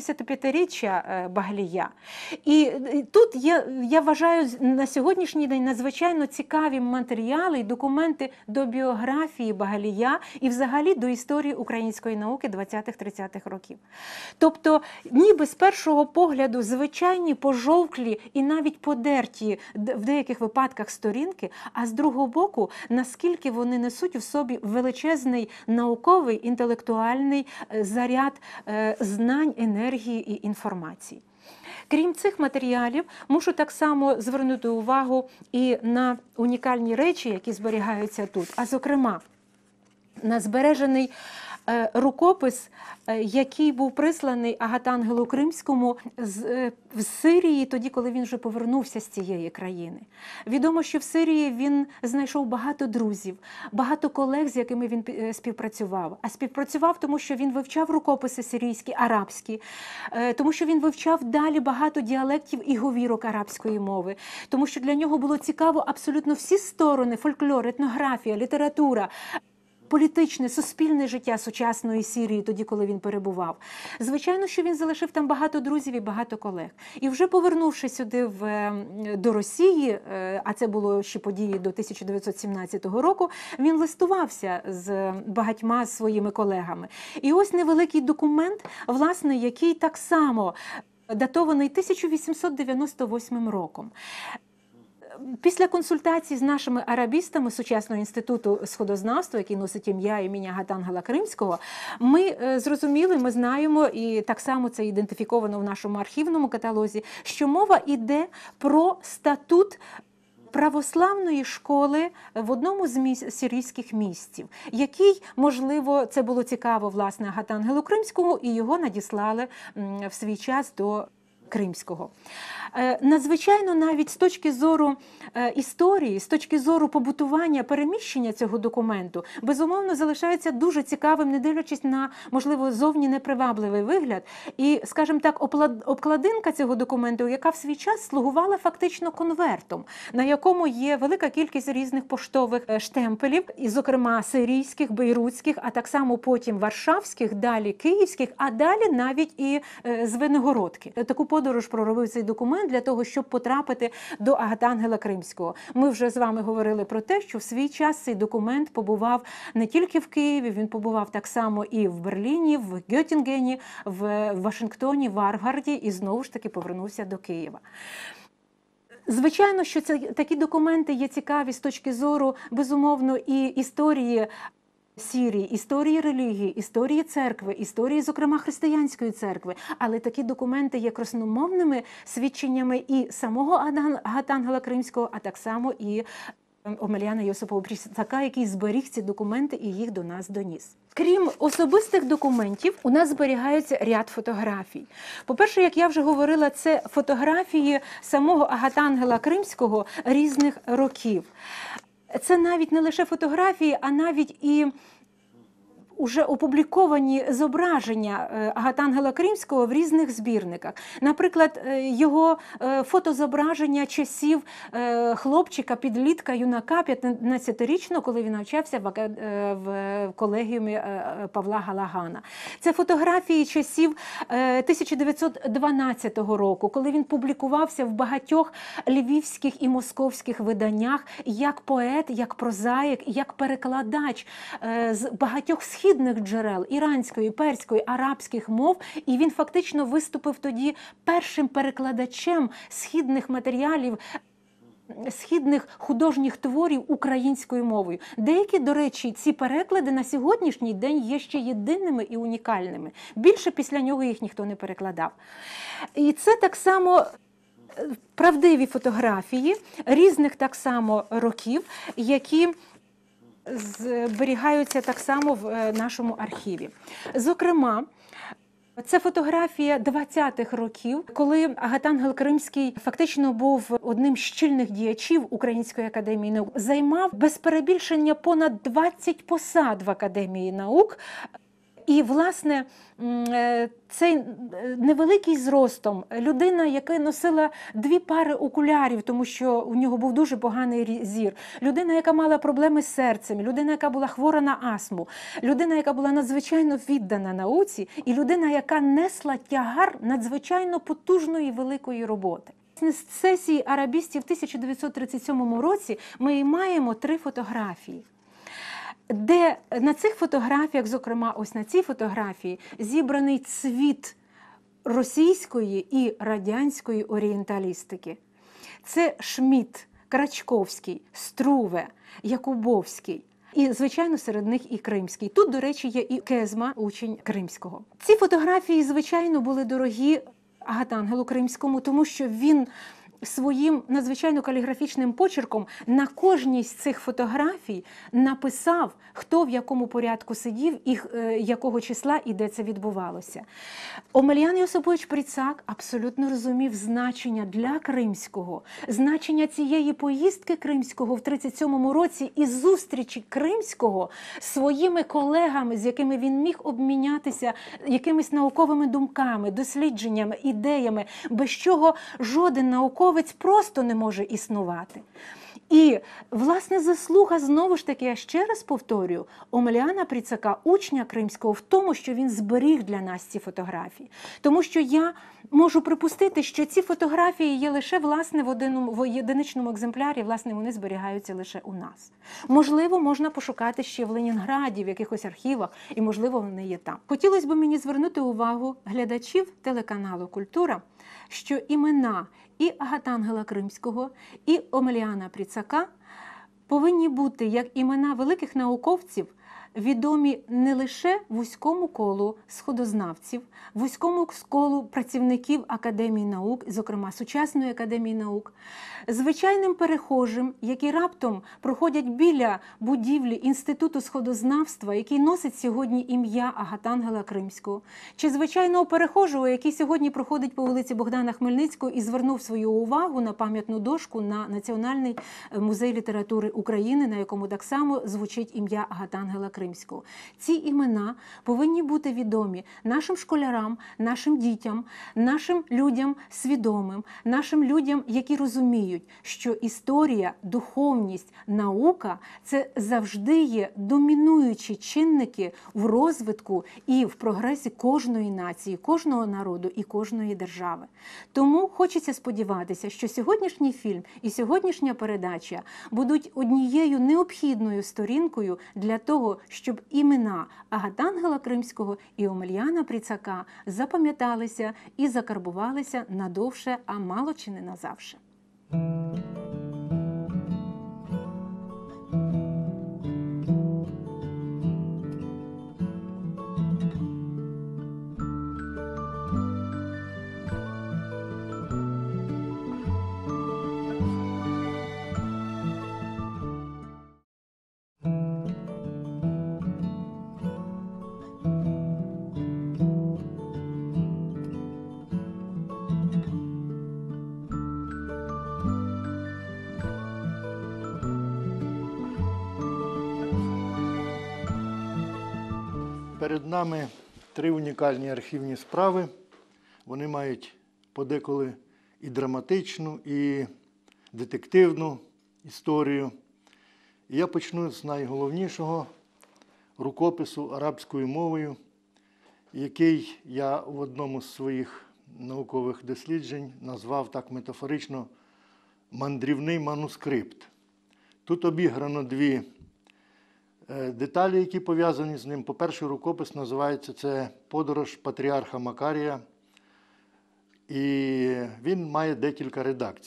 75-річчя Багалія. І тут я вважаю на сьогоднішній день надзвичайно цікаві матеріали і документи до біографії Багалія і взагалі до історії української науки 20-30-х років. Тобто, ніби з першого погляду звичайні пожовклі і навіть подерті в деяких випадках сторінки, а з другого боку, наскільки вони несуть в собі величезний науковий, інтелектуальний заряд знань, енергії і інформації. Крім цих матеріалів, мушу так само звернути увагу і на унікальні речі, які зберігаються тут, а зокрема, на збережений рукопис, який був присланий Агатангелу Кримському в Сирії, тоді, коли він вже повернувся з цієї країни. Відомо, що в Сирії він знайшов багато друзів, багато колег, з якими він співпрацював. А співпрацював, тому що він вивчав рукописи сирійські, арабські, тому що він вивчав далі багато діалектів і говірок арабської мови, тому що для нього було цікаво абсолютно всі сторони – фольклор, етнографія, література, політичне, суспільне життя сучасної Сирії, тоді, коли він перебував. Звичайно, що він залишив там багато друзів і багато колег. І вже повернувшись сюди до Росії, а це було ще події до 1917 року, він листувався з багатьма своїми колегами. І ось невеликий документ, власне, який так само датований 1898 роком. Після консультацій з нашими арабістами Сучасного інституту сходознавства, який носить ім'я Агатангела Кримського, ми зрозуміли, ми знаємо, і так само це ідентифіковано в нашому архівному каталозі, що мова йде про статут православної школи в одному з сирійських містів, який, можливо, це було цікаво, власне, Агатангелу Кримському, і його надіслали в свій час до Кримського. Надзвичайно навіть з точки зору історії, з точки зору побутування, переміщення цього документу, безумовно, залишається дуже цікавим, не дивлячись на, можливо, зовні непривабливий вигляд. І, скажімо так, обкладинка цього документу, яка в свій час слугувала фактично конвертом, на якому є велика кількість різних поштових штемпелів, і, зокрема, сирійських, бейрутських, а так само потім варшавських, далі київських, а далі навіть і з Виногородки. Таку подорож проробив цей документ для того, щоб потрапити до Агатангела Кримського. Ми вже з вами говорили про те, що в свій час цей документ побував не тільки в Києві, він побував так само і в Берліні, в Гьотінгені, в Вашингтоні, в Арварді і знову ж таки повернувся до Києва. Звичайно, що такі документи є цікаві з точки зору, безумовно, і історії Сирії, історії релігії, історії церкви, історії, зокрема, християнської церкви. Але такі документи є красномовними свідченнями і самого Агатангела Кримського, а так само і Омеляна Йосипова Прісака, який зберіг ці документи і їх до нас доніс. Крім особистих документів, у нас зберігається ряд фотографій. По-перше, як я вже говорила, це фотографії самого Агатангела Кримського різних років. Це навіть не лише фотографії, а навіть і уже опубліковані зображення Агатангела Кримського в різних збірниках. Наприклад, його фотозображення часів хлопчика, підлітка, юнака, 15-річного, коли він навчався в колегіумі Павла Галагана. Це фотографії часів 1912 року, коли він публікувався в багатьох львівських і московських виданнях як поет, як прозаїк, як перекладач з багатьох східних джерел – іранської, перської, арабських мов, і він фактично виступив тоді першим перекладачем східних матеріалів східних художніх творів українською мовою. Деякі, до речі, ці переклади на сьогоднішній день є ще єдиними і унікальними. Більше після нього їх ніхто не перекладав. І це так само правдиві фотографії різних так само років, які зберігаються так само в нашому архіві. Зокрема, це фотографія 20-х років, коли Агатангел Кримський фактично був одним з чільних діячів Української академії наук, займав без перебільшення понад 20 посад в Академії наук. І, власне, цей невеликий зростом, людина, яка носила 2 пари окулярів, тому що у нього був дуже поганий зір, людина, яка мала проблеми з серцем, людина, яка була хвора на астму, людина, яка була надзвичайно віддана науці, і людина, яка несла тягар надзвичайно потужної великої роботи. З сесії арабістів в 1937 році ми і маємо 3 фотографії, де на цих фотографіях, зокрема ось на цій фотографії, зібраний цвіт російської і радянської орієнталістики. Це Шмідт, Крачковський, Струве, Якубовський. І, звичайно, серед них і Кримський. Тут, до речі, є і Кезма, учень Кримського. Ці фотографії, звичайно, були дорогі Агатангелу Кримському, тому що він своїм надзвичайно каліграфічним почерком на кожній з цих фотографій написав, хто в якому порядку сидів і якого числа і де це відбувалося. Омелян Йосипович Прицак абсолютно розумів значення для Кримського, значення цієї поїздки Кримського в 1937 році і зустрічі Кримського з своїми колегами, з якими він міг обмінятися якимись науковими думками, дослідженнями, ідеями, без чого жоден науковець просто не може існувати. І, власне, заслуга, знову ж таки, я ще раз повторюю, Омеляна Прицака, учня Кримського, в тому, що він зберіг для нас ці фотографії. Тому що я можу припустити, що ці фотографії є лише, власне, в єдиничному екземплярі, власне, вони зберігаються лише у нас. Можливо, можна пошукати ще в Ленінграді, в якихось архівах, і, можливо, вони є там. Хотілося б мені звернути увагу глядачів телеканалу «Культура», що імена і Агатангела Кримського, і Омеляна Прицака повинні бути, як імена великих науковців, відомі не лише вузькому колу сходознавців, вузькому колу працівників Академії наук, зокрема Сучасної академії наук, звичайним перехожим, які раптом проходять біля будівлі Інституту сходознавства, який носить сьогодні ім'я Агатангела Кримського, чи звичайного перехожого, який сьогодні проходить по вулиці Богдана Хмельницького і звернув свою увагу на пам'ятну дошку на Національний музей літератури України, на якому так само звучить ім'я Агатангела Кримського. Ці імена повинні бути відомі нашим школярам, нашим дітям, нашим людям свідомим, нашим людям, які розуміють, що історія, духовність, наука – це завжди є домінуючі чинники в розвитку і в прогресі кожної нації, кожного народу і кожної держави. Тому хочеться сподіватися, що сьогоднішній фільм і сьогоднішня передача будуть однією необхідною сторінкою для того, щоб імена Агатангела Кримського і Омеляна Прицака запам'яталися і закарбувалися надовше, а мало чи не назавше. Перед нами 3 унікальні архівні справи. Вони мають подеколи і драматичну, і детективну історію. І я почну з найголовнішого рукопису арабською мовою, який я в одному з своїх наукових досліджень назвав так метафорично «мандрівний манускрипт». Тут обіграно 2 деталі, які пов'язані з ним. По-перше, рукопис називається це «Подорож патріарха Макарія», і він має декілька редакцій.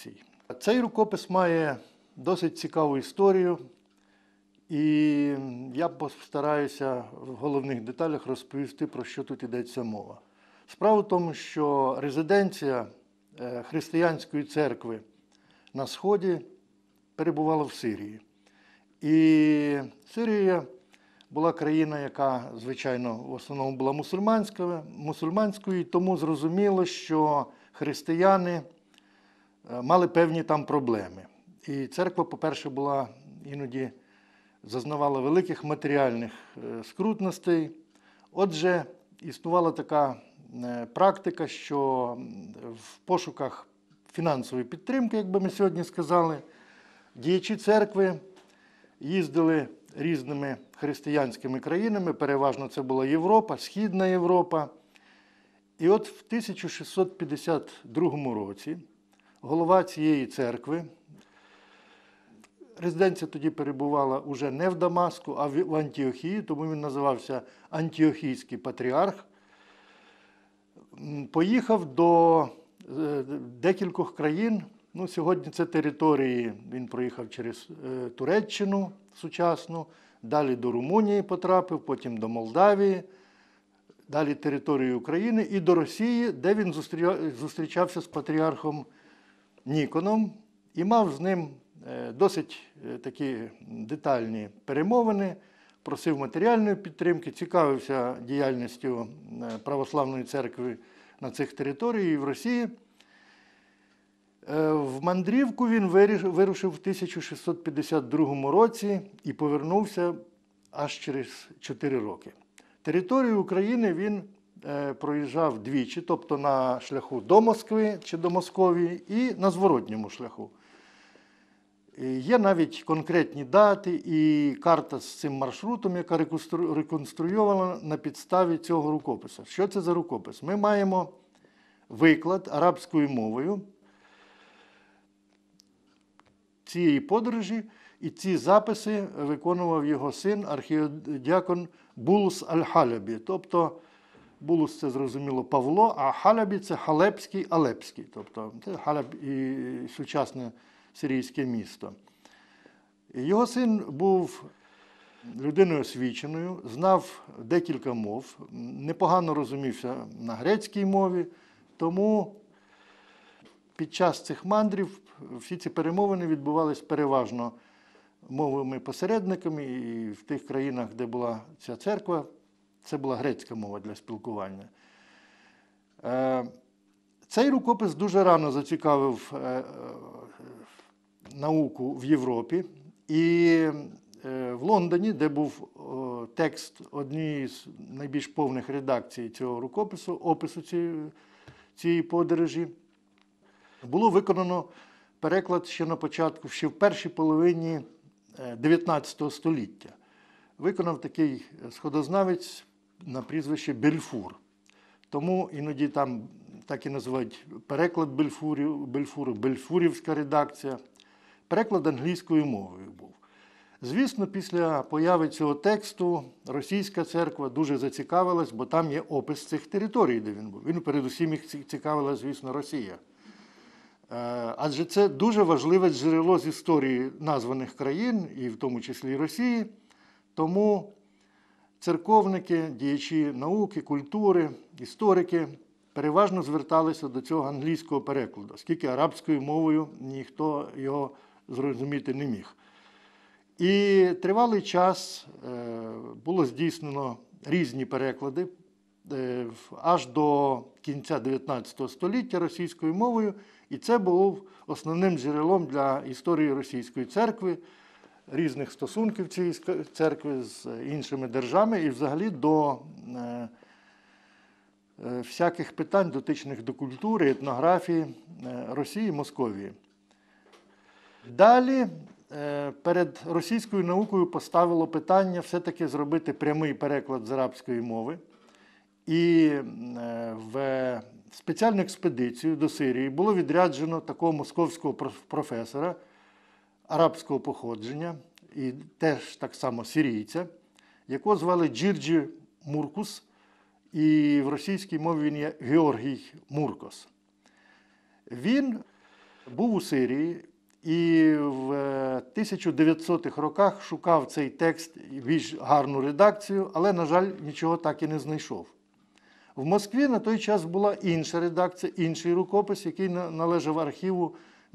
Цей рукопис має досить цікаву історію, і я постараюся в головних деталях розповісти, про що тут йдеться мова. Справа в тому, що резиденція християнської церкви на Сході перебувала в Сирії. І Сирія була країна, яка, звичайно, в основному була мусульманською, і тому зрозуміло, що християни мали певні там проблеми. І церква, по-перше, була іноді зазнавала великих матеріальних скрутностей. Отже, існувала така практика, що в пошуках фінансової підтримки, як би ми сьогодні сказали, діячі церкви їздили різними християнськими країнами, переважно це була Європа, Східна Європа. І от в 1652 році голова цієї церкви, резиденція тоді перебувала уже не в Дамаску, а в Антіохії, тому він називався Антіохійський патріарх, поїхав до декількох країн. Ну, сьогодні це території, він проїхав через Туреччину сучасну, далі до Румунії потрапив, потім до Молдавії, далі територію України і до Росії, де він зустрічався з патріархом Ніконом і мав з ним досить такі детальні перемовини, просив матеріальної підтримки, цікавився діяльністю православної церкви на цих територіях і в Росії. В мандрівку він вирушив в 1652 році і повернувся аж через 4 роки. Територію України він проїжджав двічі, тобто на шляху до Москви чи до Московії і на зворотньому шляху. Є навіть конкретні дати і карта з цим маршрутом, яка реконструйована на підставі цього рукопису. Що це за рукопис? Ми маємо виклад арабською мовою цієї подорожі, і ці записи виконував його син, архієдіакон Булус аль-Халябі. Тобто Булус – це, зрозуміло, Павло, а Халябі – це Халебський, Алепський. Тобто це Халяб і сучасне сирійське місто. Його син був людиною освіченою, знав декілька мов, непогано розумівся на грецькій мові, тому під час цих мандрів всі ці перемовини відбувалися переважно мовами посередниками, і в тих країнах, де була ця церква, це була грецька мова для спілкування. Цей рукопис дуже рано зацікавив науку в Європі, і в Лондоні, де був текст однієї з найбільш повних редакцій цього рукопису, опису цієї подорожі, було виконано переклад ще на початку, ще в першій половині 19 століття. Виконав такий сходознавець на прізвище Бельфур. Тому іноді там так і називають переклад Бельфуру, Бельфурівська редакція. Переклад англійською мовою був. Звісно, після появи цього тексту російська церква дуже зацікавилась, бо там є опис цих територій, де він був. Він передусім їх цікавила, звісно, Росія. Адже це дуже важливе джерело з історії названих країн, і в тому числі і Росії. Тому церковники, діячі науки, культури, історики переважно зверталися до цього англійського перекладу, оскільки арабською мовою ніхто його зрозуміти не міг. І тривалий час було здійснено різні переклади, аж до кінця 19 століття російською мовою, і це було основним джерелом для історії російської церкви, різних стосунків цієї церкви з іншими державами і взагалі до всяких питань, дотичних до культури, етнографії Росії і Московії. Далі перед російською наукою поставило питання все-таки зробити прямий переклад з арабської мови. І в спеціальну експедицію до Сирії було відряджено такого московського професора арабського походження, і теж так само сирійця, якого звали Джирджі Муркус, і в російській мові він є Георгій Муркос. Він був у Сирії і в 1900-х роках шукав цей текст більш гарну редакцію, але, на жаль, нічого так і не знайшов. В Москві на той час була інша редакція, інший рукопис, який належав архіву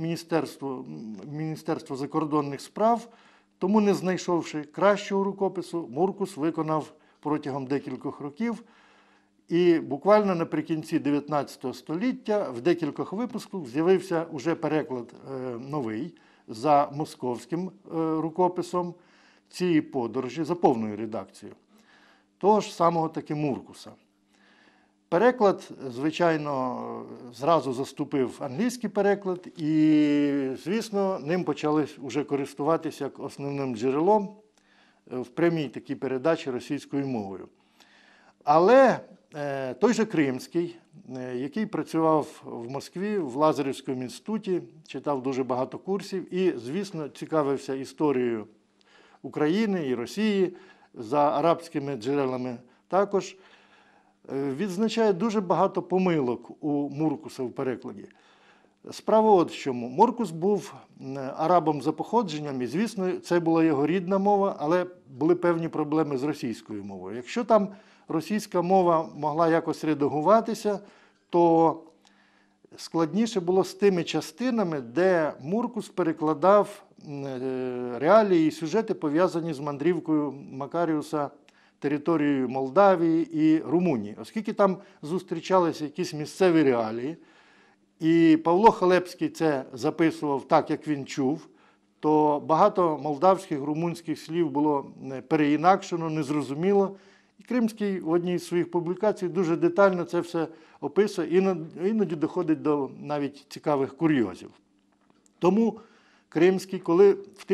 Міністерства закордонних справ. Тому, не знайшовши кращого рукопису, Муркус виконав протягом декількох років. І буквально наприкінці 19 століття в декількох випусках з'явився уже переклад новий за московським рукописом цієї подорожі, за повною редакцією, того ж самого таки Муркуса. Переклад, звичайно, зразу заступив англійський переклад, і, звісно, ним почали вже користуватися як основним джерелом в прямій такій передачі російською мовою. Але той же Кримський, який працював в Москві, в Лазаревському інституті, читав дуже багато курсів і, звісно, цікавився історією України і Росії, за арабськими джерелами також, відзначає дуже багато помилок у Муркуса в перекладі. Справа от в чому. Муркус був арабом за походженням, і, звісно, це була його рідна мова, але були певні проблеми з російською мовою. Якщо там російська мова могла якось редагуватися, то складніше було з тими частинами, де Муркус перекладав реалії і сюжети, пов'язані з мандрівкою Макаріуса територією Молдавії і Румунії. Оскільки там зустрічалися якісь місцеві реалії, і Павло Халепський це записував так, як він чув, то багато молдавських, румунських слів було переінакшено, незрозуміло. І Кримський в одній з своїх публікацій дуже детально це все описує, іноді доходить до навіть цікавих курйозів. Тому Кримський, коли в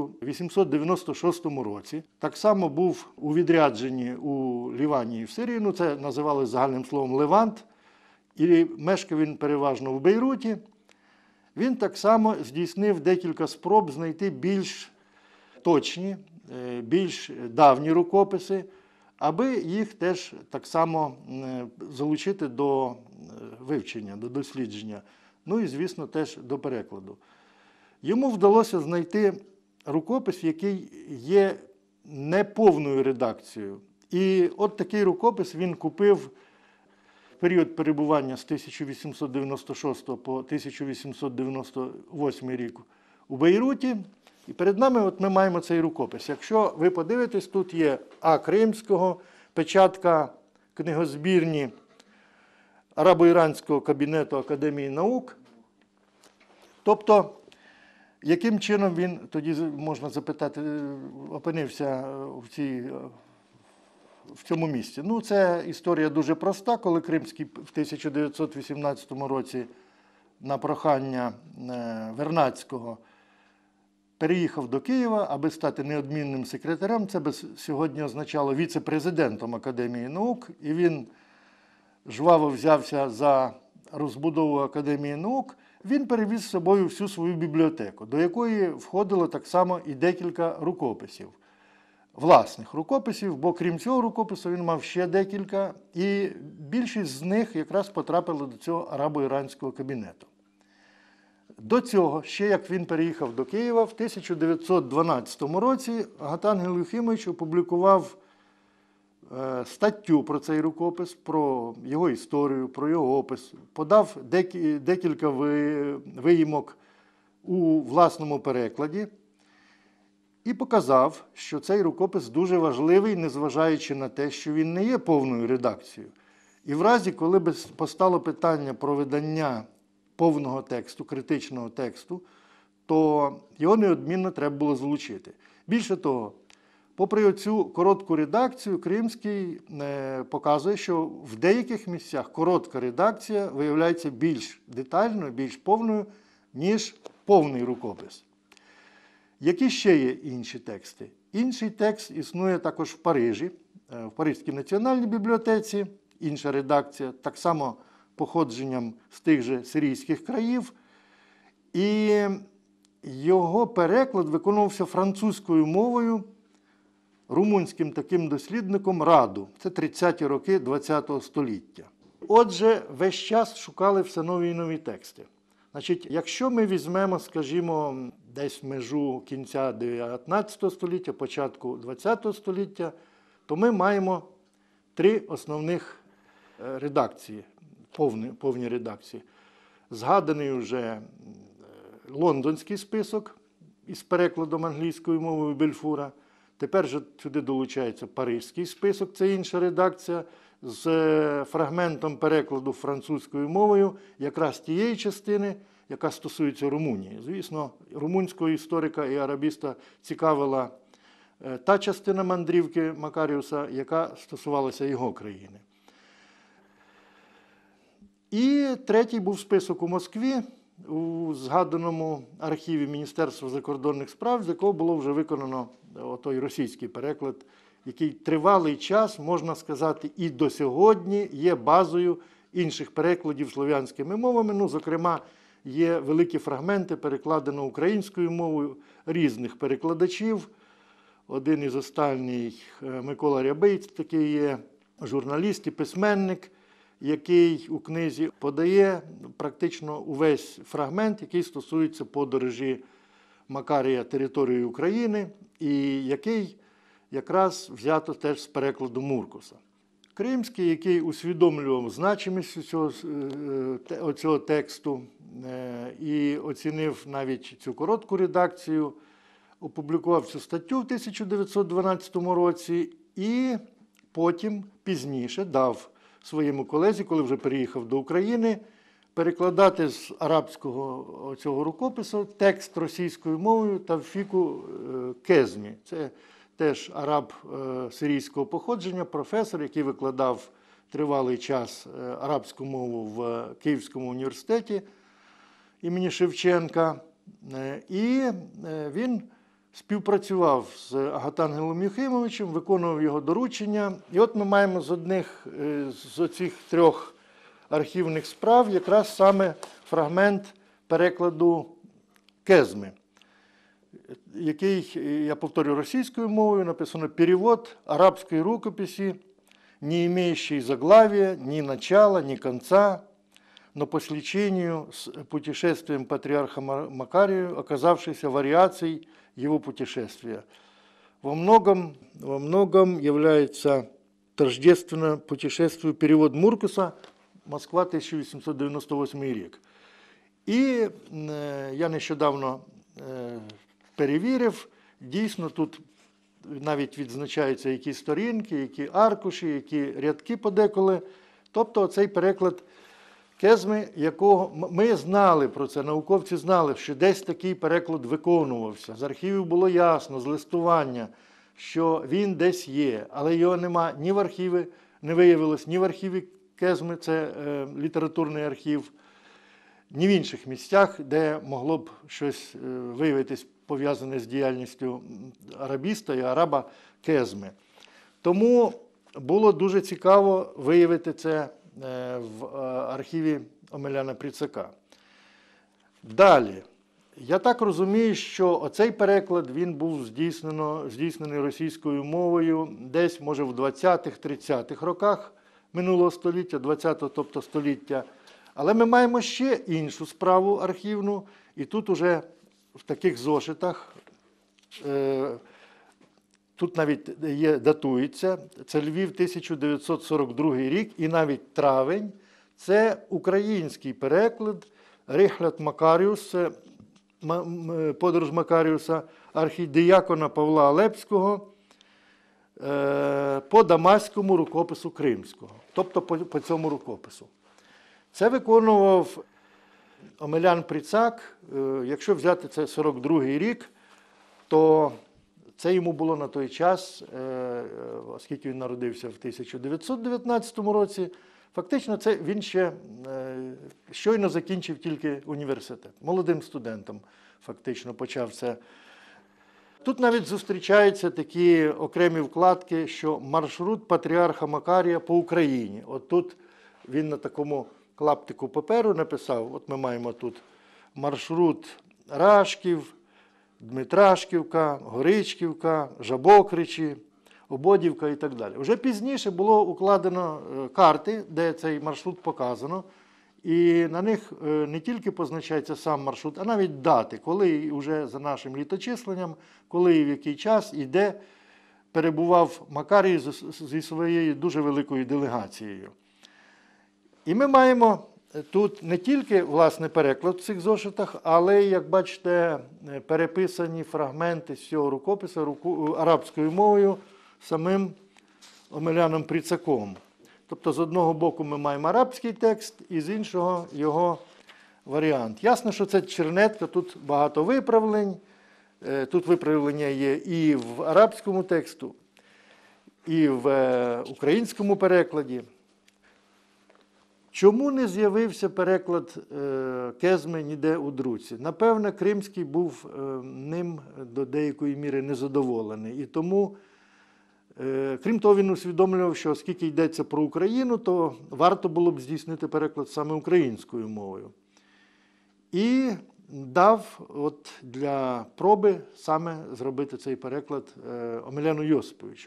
1896 році так само був у відрядженні у Лівані і в Сирії, ну це називали загальним словом Левант, і мешкав він переважно в Бейруті, він так само здійснив декілька спроб знайти більш точні, більш давні рукописи, аби їх теж так само залучити до вивчення, до дослідження, ну і, звісно, теж до перекладу. Йому вдалося знайти рукопис, який є неповною редакцією. І от такий рукопис він купив в період перебування з 1896 по 1898 рік у Бейруті. І перед нами от ми маємо цей рукопис. Якщо ви подивитесь, тут є А. Кримського, печатка книгозбірні Арабо-Іранського кабінету Академії наук. Тобто, яким чином він, тоді можна запитати, опинився в цьому місці? Ну, це історія дуже проста, коли Кримський в 1918 році на прохання Вернадського переїхав до Києва, аби стати неодмінним секретарем. Це би сьогодні означало віце-президентом Академії наук. І він жваво взявся за розбудову Академії наук. Він перевіз з собою всю свою бібліотеку, до якої входило так само і декілька рукописів. Власних рукописів, бо крім цього рукопису він мав ще декілька, і більшість з них якраз потрапили до цього арабо-іранського кабінету. До цього, ще як він переїхав до Києва, в 1912 році Гатангел Юхимович опублікував статтю про цей рукопис, про його історію, про його опис, подав декілька виїмок у власному перекладі і показав, що цей рукопис дуже важливий, незважаючи на те, що він не є повною редакцією. І в разі, коли б постало питання про видання повного тексту, критичного тексту, то його неодмінно треба було залучити. Більше того, попри цю коротку редакцію, Кримський показує, що в деяких місцях коротка редакція виявляється більш детальною, більш повною, ніж повний рукопис. Які ще є інші тексти? Інший текст існує також в Парижі, в Паризькій національній бібліотеці, інша редакція, так само походженням з тих же сирійських країв. І його переклад виконувався французькою мовою румунським таким дослідником Раду. Це 30-ті роки ХХ століття. Отже, весь час шукали все нові і нові тексти. Значить, якщо ми візьмемо, скажімо, десь межу кінця 19 століття, початку 20 століття, то ми маємо три основних редакції, повні редакції. Згаданий вже лондонський список із перекладом англійською мовою Бельфура. Тепер же сюди долучається паризький список, це інша редакція, з фрагментом перекладу французькою мовою якраз тієї частини, яка стосується Румунії. Звісно, румунського історика і арабіста цікавила та частина мандрівки Макаріуса, яка стосувалася його країни. І третій був список у Москві, у згаданому архіві Міністерства закордонних справ, з якого було вже виконано той російський переклад, який тривалий час, можна сказати, і до сьогодні є базою інших перекладів слов'янськими мовами. Ну, зокрема, є великі фрагменти, перекладено українською мовою різних перекладачів. Один із останніх, Микола Рябий, такий є журналіст і письменник, який у книзі подає практично увесь фрагмент, який стосується подорожі Макарія територією України і який якраз взято теж з перекладу Муркуса. Кримський, який усвідомлював значимість цього тексту і оцінив навіть цю коротку редакцію, опублікував цю статтю в 1912 році і потім пізніше дав своєму колезі, коли вже переїхав до України, перекладати з арабського цього рукопису текст російською мовою Тавфіку Кезмі. Це теж араб сирійського походження, професор, який викладав тривалий час арабську мову в Київському університеті імені Шевченка. І він співпрацював з Агатангелом Юхимовичем, виконував його доручення. І от ми маємо з оцих трьох архівних справ якраз саме фрагмент перекладу Кезми, який, я повторю, російською мовою написано «Перевод арабской рукописи, не имеющий заглавия, ни начала, ни конца, но по сличению с путешествием патриарха Макарию, оказавшейся вариацией его путешествия. Во многом является тождественно путешествию перевод Муркуса, Москва, 1898 рік». І я нещодавно перевірив, дійсно тут навіть відзначаються які сторінки, які аркуші, які рядки подеколи. Тобто цей переклад Кезми, якого ми знали про це, науковці знали, що десь такий переклад виконувався. З архівів було ясно, з листування, що він десь є, але його нема ні в архіві, не виявилось ні в архіві Кезми, це літературний архів, ні в інших місцях, де могло б щось виявитись пов'язане з діяльністю арабіста і араба Кезми. Тому було дуже цікаво виявити це в архіві Омеляна Прицака. Далі. Я так розумію, що оцей переклад він був здійснений російською мовою десь, може, в 20-30-х роках минулого століття, 20-го, тобто століття. Але ми маємо ще іншу справу архівну, і тут уже в таких зошитах, тут навіть датується, це Львів, 1942 рік і навіть травень. Це український переклад «Рихлят Макаріус», подорож Макаріуса, архідіякона Павла Алепського по дамаському рукопису кримського, тобто по цьому рукопису. Це виконував Омелян Прицак. Якщо взяти це 42-й рік, то це йому було на той час, оскільки він народився в 1919 році, фактично він ще щойно закінчив тільки університет. Молодим студентом фактично почав це. Тут навіть зустрічаються такі окремі вкладки, що маршрут патріарха Макарія по Україні. От тут він на такому клаптику паперу написав, от ми маємо тут маршрут Рашків, Дмитрашківка, Горичківка, Жабокричі, Ободівка і так далі. Вже пізніше було укладено карти, де цей маршрут показано, І на них не тільки позначається сам маршрут, а навіть дати, коли вже за нашим літочисленням, коли і в який час і де перебував Макарій зі своєю дуже великою делегацією. І ми маємо тут не тільки, власне, переклад в цих зошитах, але, як бачите, переписані фрагменти з цього рукопису арабською мовою самим Омеляном Прицаком. Тобто, з одного боку ми маємо арабський текст, і з іншого його варіант. Ясно, що це чернетка, тут багато виправлень. Тут виправлення є і в арабському тексту, і в українському перекладі. Чому не з'явився переклад Кезми ніде у друці? Напевне, Кримський був ним до деякої міри незадоволений. І тому, крім того, він усвідомлював, що оскільки йдеться про Україну, то варто було б здійснити переклад саме українською мовою. І дав для проби саме зробити цей переклад Омеляну Йосиповичу.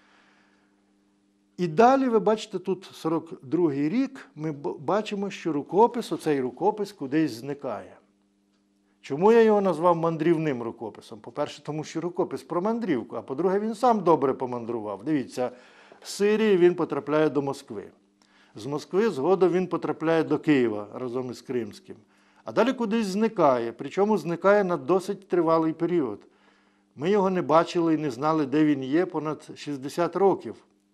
І далі, ви бачите, тут 42-й рік, ми бачимо, що рукопис, оцей рукопис кудись зникає. Чому я його назвав мандрівним рукописом? По-перше, тому що рукопис про мандрівку, а по-друге, він сам добре помандрував. Дивіться, з Сирії він потрапляє до Москви. З Москви згодом він потрапляє до Києва разом із Кримським. А далі кудись зникає, причому зникає на досить тривалий період. Ми його не бачили і не знали, де він є понад 60 років.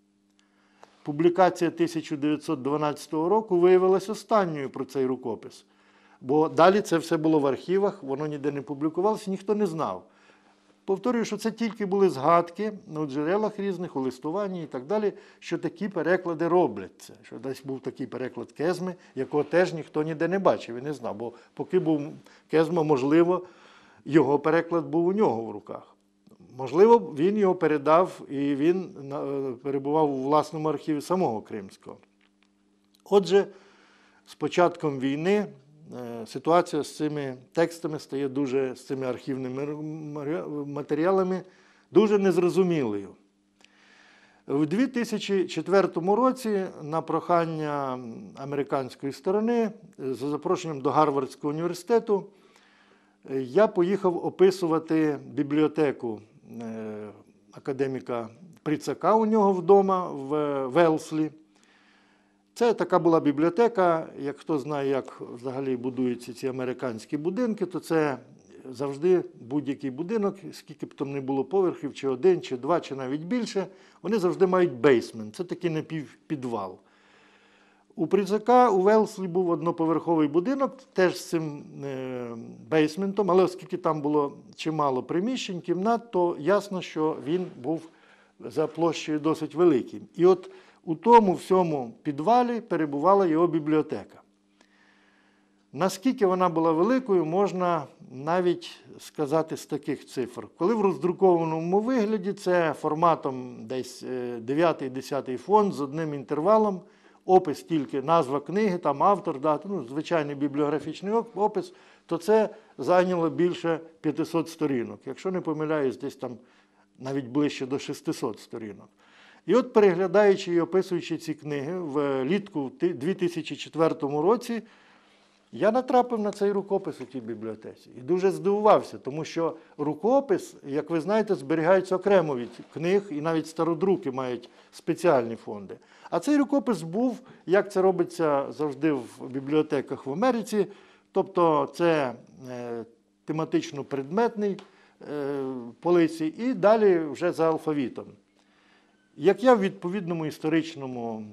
Публікація 1912 року виявилась останньою про цей рукопис. Бо далі це все було в архівах, воно ніде не публікувалося, ніхто не знав. Повторюю, що це тільки були згадки у джерелах різних, у листуванні і так далі, що такі переклади робляться. Що десь був такий переклад Кезми, якого теж ніхто ніде не бачив і не знав. Бо поки був Кезма, можливо, його переклад був у нього в руках. Можливо, він його передав і він перебував у власному архіві самого Кримського. Отже, з початком війни ситуація з цими текстами стає дуже, з цими архівними матеріалами дуже незрозумілою. У 2004 році на прохання американської сторони, за запрошенням до Гарвардського університету, я поїхав описувати бібліотеку академіка Прицака у нього вдома в Велслі. Це така була бібліотека, як хто знає, як взагалі будуються ці американські будинки, то це завжди будь-який будинок, скільки б там не було поверхів, чи один, чи два, чи навіть більше, вони завжди мають бейсмент, це такий напівпідвал. У Прицака у Велслі був одноповерховий будинок, теж з цим бейсментом, але оскільки там було чимало приміщень, кімнат, то ясно, що він був за площею досить великим. І от у тому всьому підвалі перебувала його бібліотека. Наскільки вона була великою, можна навіть сказати з таких цифр. Коли в роздрукованому вигляді, це форматом десь 9-10 фонд з одним інтервалом, опис тільки, назва книги, там автор, дата, звичайний бібліографічний опис, то це зайняло більше 500 сторінок. Якщо не помиляюсь, десь там навіть ближче до 600 сторінок. І от, переглядаючи і описуючи ці книги, влітку в 2004 році, я натрапив на цей рукопис у тій бібліотеці. І дуже здивувався, тому що рукопис, як ви знаєте, зберігається окремо від книг, і навіть стародруки мають спеціальні фонди. А цей рукопис був, як це робиться завжди в бібліотеках в Америці, тобто це тематично-предметний полиці, і далі вже за алфавітом. Як я в відповідному історичному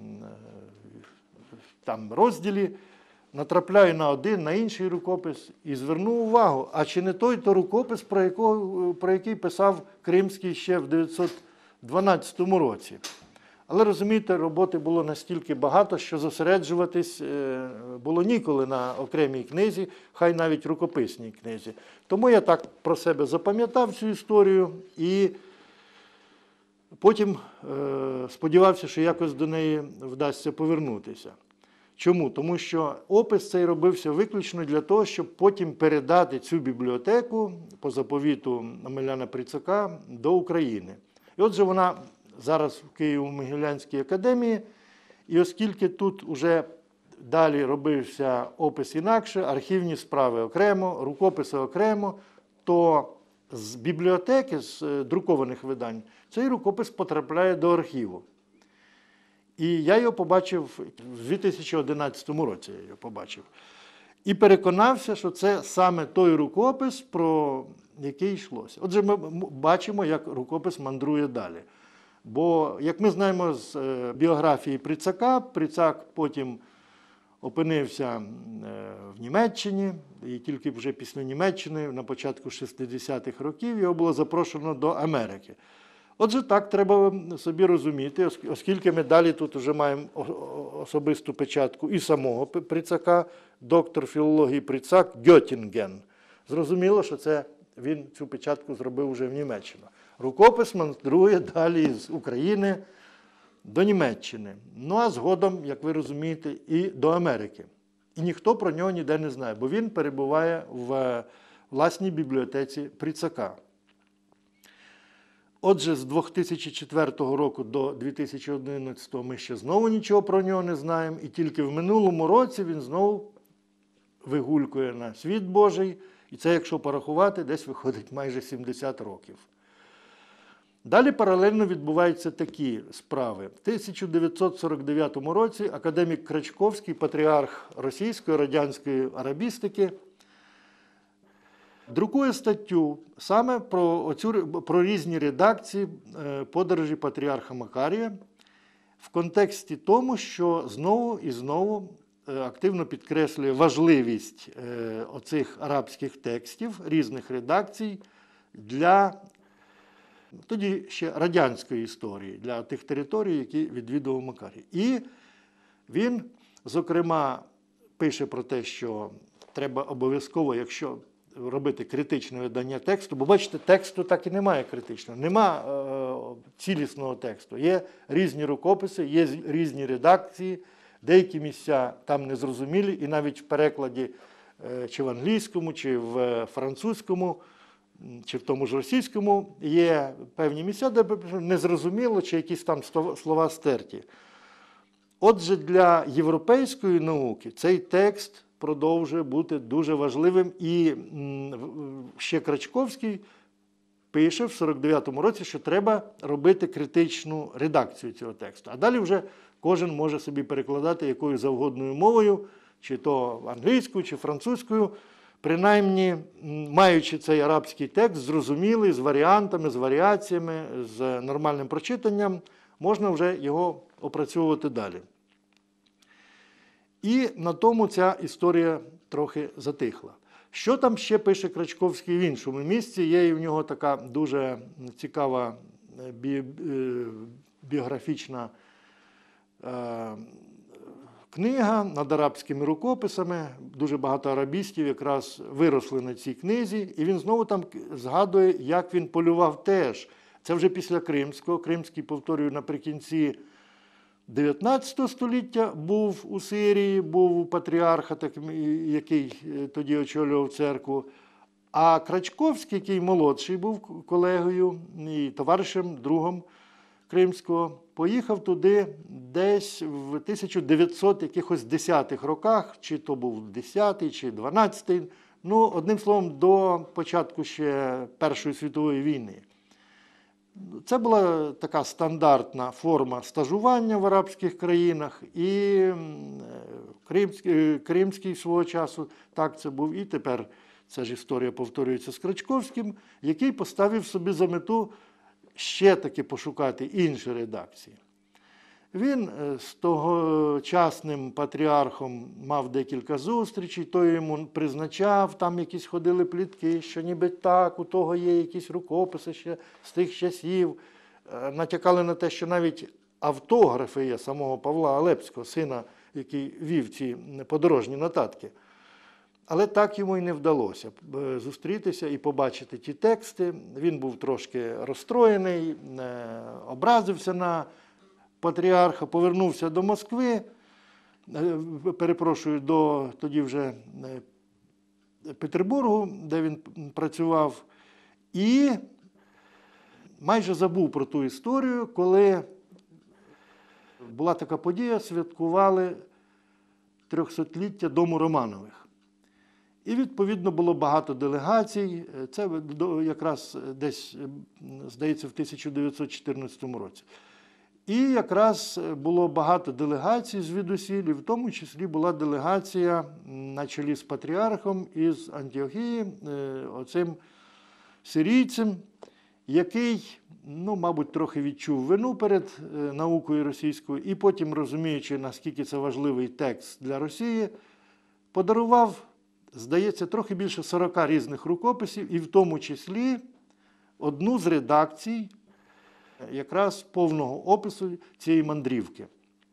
розділі натрапляю на один, на інший рукопис і звернув увагу, а чи не той-то рукопис, про який писав Кримський ще в 1912 році. Але, розумієте, роботи було настільки багато, що зосереджуватись було ніколи на окремій книзі, хай навіть рукописній книзі. Тому я так про себе запам'ятав цю історію і потім сподівався, що якось до неї вдасться повернутися. Чому? Тому що опис цей робився виключно для того, щоб потім передати цю бібліотеку по заповіту Омеляна Прицака до України. І отже, вона зараз в Києво-Могилянській академії, і оскільки тут уже далі робився опис інакше, архівні справи окремо, рукописи окремо, то з бібліотеки, з друкованих видань, цей рукопис потрапляє до архіву. І я його побачив в 2011 році, я його побачив. І переконався, що це саме той рукопис, про який йшлося. Отже, ми бачимо, як рукопис мандрує далі. Бо, як ми знаємо з біографії Прицака, Прицак потім опинився в Німеччині, і тільки вже після Німеччини, на початку 60-х років, його було запрошено до Америки. Отже, так треба собі розуміти, оскільки ми далі тут вже маємо особисту печатку і самого Прицака, доктор філології Прицак Гьотінген. Зрозуміло, що це він цю печатку зробив вже в Німеччину. Рукопис мандрує далі з України до Німеччини. Ну а згодом, як ви розумієте, і до Америки. І ніхто про нього ніде не знає, бо він перебуває в власній бібліотеці Прицака. Отже, з 2004 року до 2011 ми ще знову нічого про нього не знаємо. І тільки в минулому році він знову вигулькує на світ Божий. І це, якщо порахувати, десь виходить майже 70 років. Далі паралельно відбуваються такі справи. В 1949 році академік Крачковський, патріарх російської, радянської арабістики, друкує статтю саме про різні редакції подорожі патріарха Макарія в контексті тому, що знову і знову активно підкреслює важливість оцих арабських текстів, різних редакцій для тоді ще радянської історії, для тих територій, які відвідував Макарій. І він, зокрема, пише про те, що треба обов'язково, якщо робити критичне видання тексту, бо, бачите, тексту так і немає критичного, нема цілісного тексту. Є різні рукописи, є різні редакції, деякі місця там незрозумілі, і навіть в перекладі чи в англійському, чи в французькому, чи в тому ж російському є певні місця, де незрозуміло, чи якісь там слова стерті. Отже, для європейської науки цей текст продовжує бути дуже важливим. І ще Крачковський пише в 49-му році, що треба робити критичну редакцію цього тексту. А далі вже кожен може собі перекладати якою завгодною мовою, чи то англійською, чи французькою, принаймні маючи цей арабський текст, зрозумілий, з варіантами, з варіаціями, з нормальним прочитанням, можна вже його опрацьовувати далі. І на тому ця історія трохи затихла. Що там ще пише Крачковський в іншому місці? Є і в нього така дуже цікава біографічна книга над арабськими рукописами. Дуже багато арабістів якраз виросли на цій книзі. І він знову там згадує, як він полював теж. Це вже після Кримського. Кримський, повторюю, наприкінці 19 століття був у Сирії, був у патріарха, який тоді очолював церкву. А Крачковський, який молодший був колегою і товаришем, другом Кримського, поїхав туди десь в 1910-х роках, чи то був 10-й, чи 12-й, ну, одним словом, до початку ще Першої світової війни. Це була така стандартна форма стажування в арабських країнах, і Кримський свого часу так це був, і тепер ця ж історія повторюється з Крачковським, який поставив собі за мету ще таки пошукати інші редакції. Він з тогочасним патріархом мав декілька зустрічей, той йому призначав, там якісь ходили плітки, що ніби так, у того є якісь рукописи ще з тих часів. Натякали на те, що навіть автографи є самого Павла Алепського, сина, який вів ці подорожні нотатки. Але так йому і не вдалося зустрітися і побачити ті тексти. Він був трошки розстроєний, образився на патріарха, повернувся до Москви, перепрошую, до тоді вже Петербургу, де він працював, і майже забув про ту історію, коли була така подія, святкували 300-ліття дому Романових. І, відповідно, було багато делегацій. Це якраз десь, здається, в 1914 році. І якраз було багато делегацій звідусіль, і в тому числі була делегація на чолі з патріархом із Антіохії, оцим сирійцем, який, мабуть, трохи відчув вину перед наукою російською, і потім, розуміючи, наскільки це важливий текст для Росії, подарував, здається, трохи більше 40 різних рукописів, і в тому числі одну з редакцій якраз повного опису цієї мандрівки.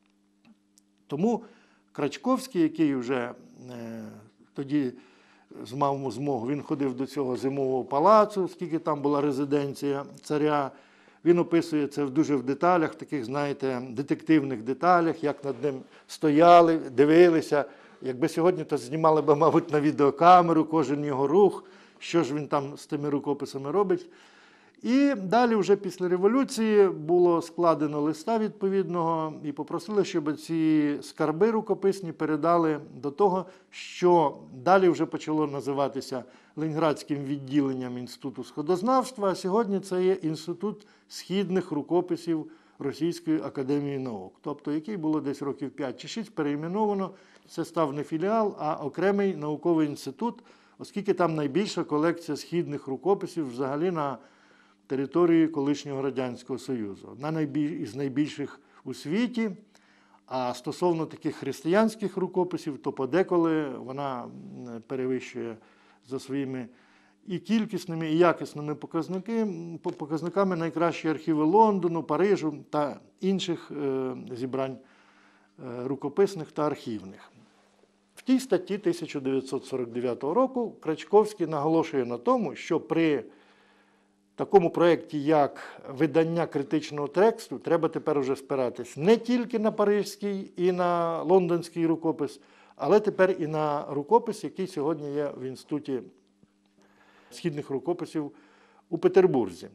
Тому Крачковський, який вже тоді мав змогу, він ходив до цього зимового палацу, оскільки там була резиденція царя, він описує це дуже в деталях, в таких, знаєте, детективних деталях, як над ним стояли, дивилися. Якби сьогодні, то знімали б, мабуть, на відеокамеру кожен його рух, що ж він там з тими рукописами робить. І далі вже після революції було складено листа відповідного і попросили, щоб ці скарби рукописні передали до того, що далі вже почало називатися Ленінградським відділенням Інституту сходознавства, а сьогодні це є Інститут східних рукописів Російської академії наук, тобто який було десь років 5 чи 6 переіменовано. Це став не філіал, а окремий науковий інститут, оскільки там найбільша колекція східних рукописів взагалі на території колишнього Радянського Союзу. Одна із найбільших у світі, а стосовно таких християнських рукописів, то подеколи вона перевищує за своїми і кількісними, і якісними показниками найкращі архіви Лондону, Парижу та інших зібрань рукописних та архівних. В тій статті 1949 року Крачковський наголошує на тому, що при такому проєкті, як видання критичного тексту, треба тепер уже спиратись не тільки на паризький і на лондонський рукопис, але тепер і на рукопис, який сьогодні є в Інституті східних рукописів у Петербурзі.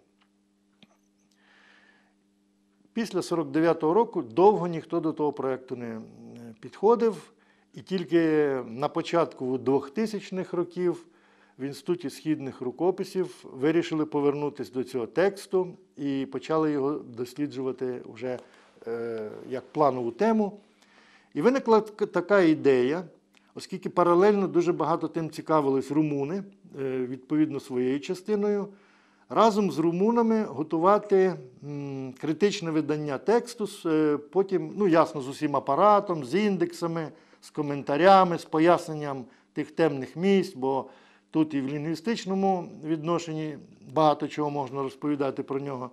Після 1949 року довго ніхто до того проєкту не підходив, і тільки на початку 2000-х років в Інституті східних рукописів вирішили повернутися до цього тексту і почали його досліджувати вже як планову тему. І виникла така ідея, оскільки паралельно дуже багато тим цікавились румуни, відповідно своєю частиною, разом з румунами готувати критичне видання тексту, потім, ясно, з усім апаратом, з індексами, з коментарями, з поясненням тих темних місць, бо тут і в лінгвістичному відношенні багато чого можна розповідати про нього.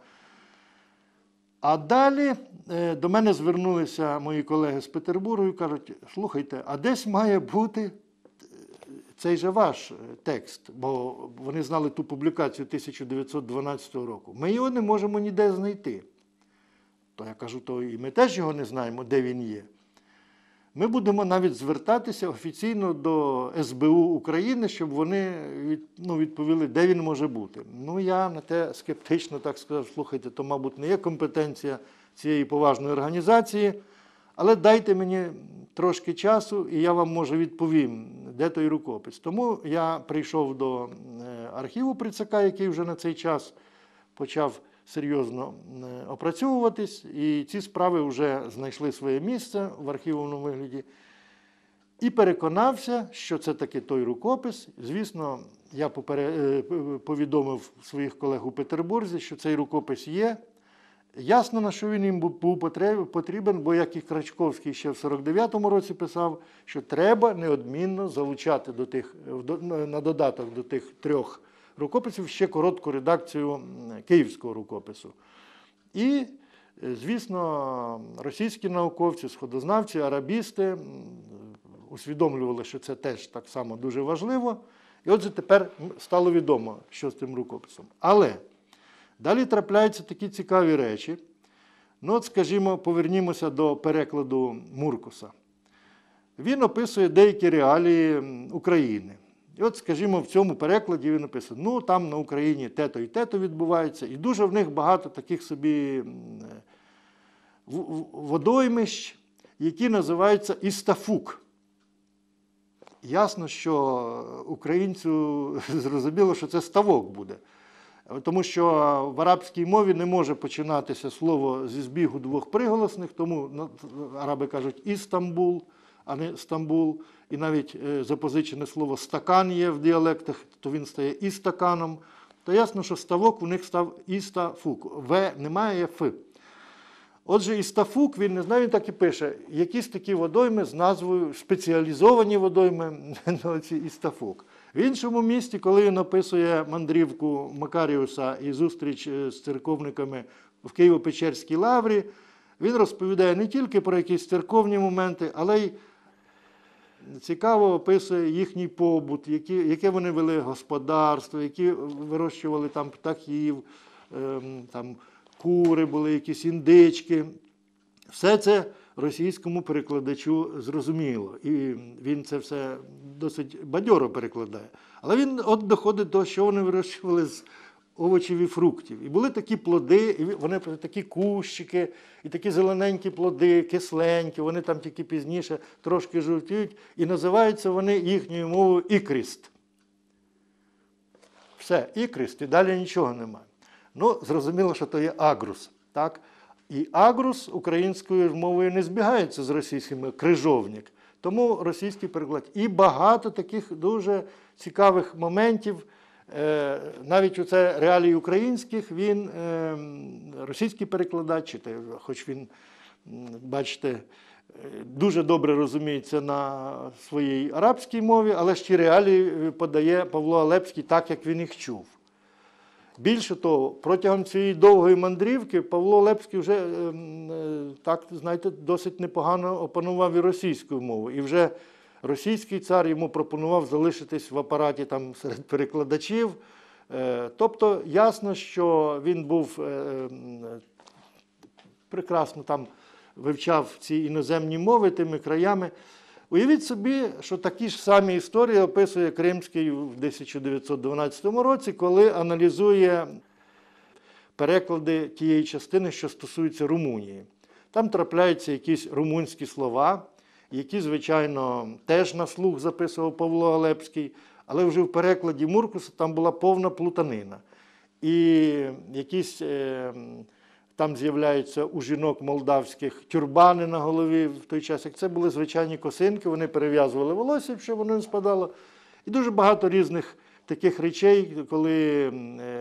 А далі до мене звернулися мої колеги з Петербургу і кажуть: слухайте, а десь має бути цей же ваш текст, бо вони знали ту публікацію 1912 року. Ми його не можемо ніде знайти. То я кажу, то і ми теж його не знаємо, де він є. Ми будемо навіть звертатися офіційно до СБУ України, щоб вони відповіли, де він може бути. Я на те скептично так сказав: слухайте, то, мабуть, не є компетенція цієї поважної організації, але дайте мені трошки часу, і я вам, може, відповім, де той рукопис. Тому я прийшов до архіву при ЦК, який вже на цей час почав серйозно опрацьовуватись, і ці справи вже знайшли своє місце в архівному вигляді. І переконався, що це таки той рукопис. Звісно, я повідомив своїх колег у Петербурзі, що цей рукопис є. Ясно, на що він їм був потрібен, бо, як і Крачковський ще в 49-му році писав, що треба неодмінно залучати на додаток до тих 3 рукописів ще коротку редакцію київського рукопису. І, звісно, російські науковці, сходознавці, арабісти усвідомлювали, що це теж так само дуже важливо. І отже, тепер стало відомо, що з тим рукописом. Але далі трапляються такі цікаві речі. Скажімо, повернімося до перекладу Муркуса. Він описує деякі реалії України. І скажімо, в цьому перекладі він написано: там на Україні те-то і те-то відбувається, і дуже в них багато таких собі водоймищ, які називаються Істафук. ясно, що українцю зрозуміло, що це ставок буде. Тому що в арабській мові не може починатися слово зі збігу двох приголосних, тому араби кажуть «Істамбул», а не «Стамбул». І навіть запозичене слово «стакан» є в діалектах, то він стає «істаканом». То ясно, що ставок у них став «істафук». «В» немає, є «ф». Отже, «істафук», він не знає, він так і пише, якісь такі водойми з назвою спеціалізовані водойми, ці «істафук». В іншому місті, коли він описує мандрівку Макаріуса і зустріч з церковниками в Києво-Печерській лаврі, він розповідає не тільки про якісь церковні моменти, але й цікаво описує їхній побут, яке вони вели господарство, які вирощували там птахів, там кури були, якісь індички. Все це російському перекладачу зрозуміло, і він це все досить бадьоро перекладає. Але він от доходить до, що вони вирощували з овочів і фруктів. І були такі плоди, і вони такі кущики, і такі зелененькі плоди, кисленькі, вони там тільки пізніше трошки жовтіють, і називаються вони їхньою мовою ікріст. Все, ікріст, і далі нічого немає. Ну, зрозуміло, що то є агрус, так? І агрус українською мовою не збігається з російським крижовник. Тому російський переклад. І багато таких дуже цікавих моментів. Навіть у це реалій українських, він, російський перекладач, хоч він, бачите, дуже добре розуміється на своїй арабській мові, але ж ті реалії подає Павло Алепський так, як він їх чув. Більше того, протягом цієї довгої мандрівки Павло Лепський вже, так, знаєте, досить непогано опанував і російську мову. І вже російський цар йому пропонував залишитись в апараті там серед перекладачів. Тобто ясно, що він був прекрасно там вивчав ці іноземні мови тими краями. Уявіть собі, що такі ж самі історії описує Кримський в 1912 році, коли аналізує переклади тієї частини, що стосується Румунії. Там трапляються якісь румунські слова, які, звичайно, теж на слух записував Павло Алепський, але вже в перекладі Муркуса там була повна плутанина. І якісь там з'являються у жінок молдавських тюрбани на голові в той час, як це були звичайні косинки, вони перев'язували волосся, щоб воно не спадало. І дуже багато різних таких речей, коли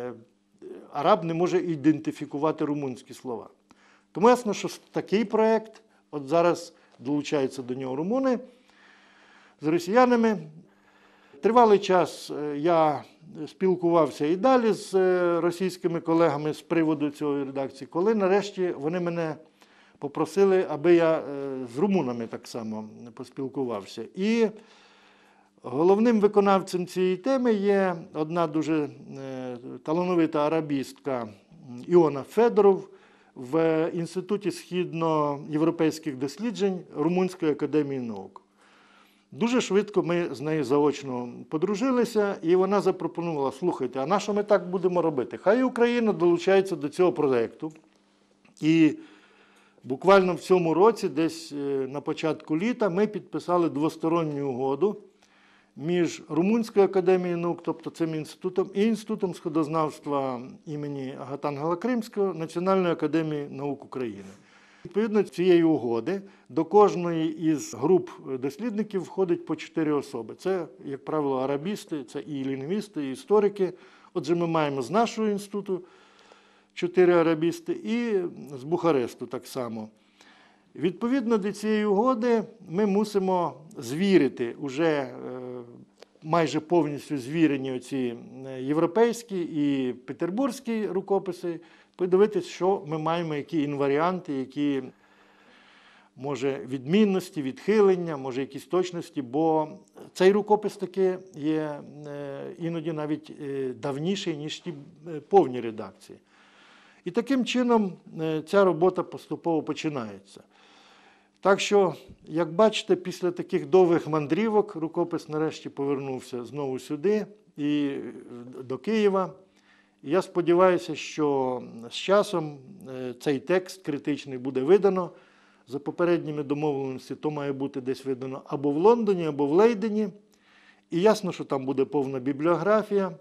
араб не може ідентифікувати румунські слова. Тому ясно, що такий проєкт, от зараз долучаються до нього румуни з росіянами. Тривалий час я спілкувався і далі з російськими колегами з приводу цієї редакції, коли нарешті вони мене попросили, аби я з румунами так само поспілкувався. І головним виконавцем цієї теми є одна дуже талановита арабістка Іона Федоров в Інституті східноєвропейських досліджень Румунської академії наук. Дуже швидко ми з нею заочно подружилися, і вона запропонувала: слухайте, а на що ми так будемо робити? Хай Україна долучається до цього проєкту. І буквально в цьому році, десь на початку літа, ми підписали двосторонню угоду між Румунською академією наук, тобто цим інститутом, і Інститутом сходознавства імені Агатангела Кримського Національної академії наук України. Відповідно цієї угоди до кожної із груп дослідників входить по 4 особи. Це, як правило, арабісти, це і лінгвісти, і історики. Отже, ми маємо з нашого інституту 4 арабісти і з Бухаресту так само. Відповідно до цієї угоди ми мусимо звірити уже майже повністю звірені оці європейські і петербурзькі рукописи, подивитися, що ми маємо, які інваріанти, які, може, відмінності, відхилення, може, якісь точності, бо цей рукопис таки є іноді навіть давніший, ніж ті повні редакції. І таким чином ця робота поступово починається. Так що, як бачите, після таких довгих мандрівок рукопис нарешті повернувся знову сюди і до Києва. І я сподіваюся, що з часом цей текст критичний буде видано. За попередніми домовленостями то має бути десь видано або в Лондоні, або в Лейдені. І ясно, що там буде повна бібліографія,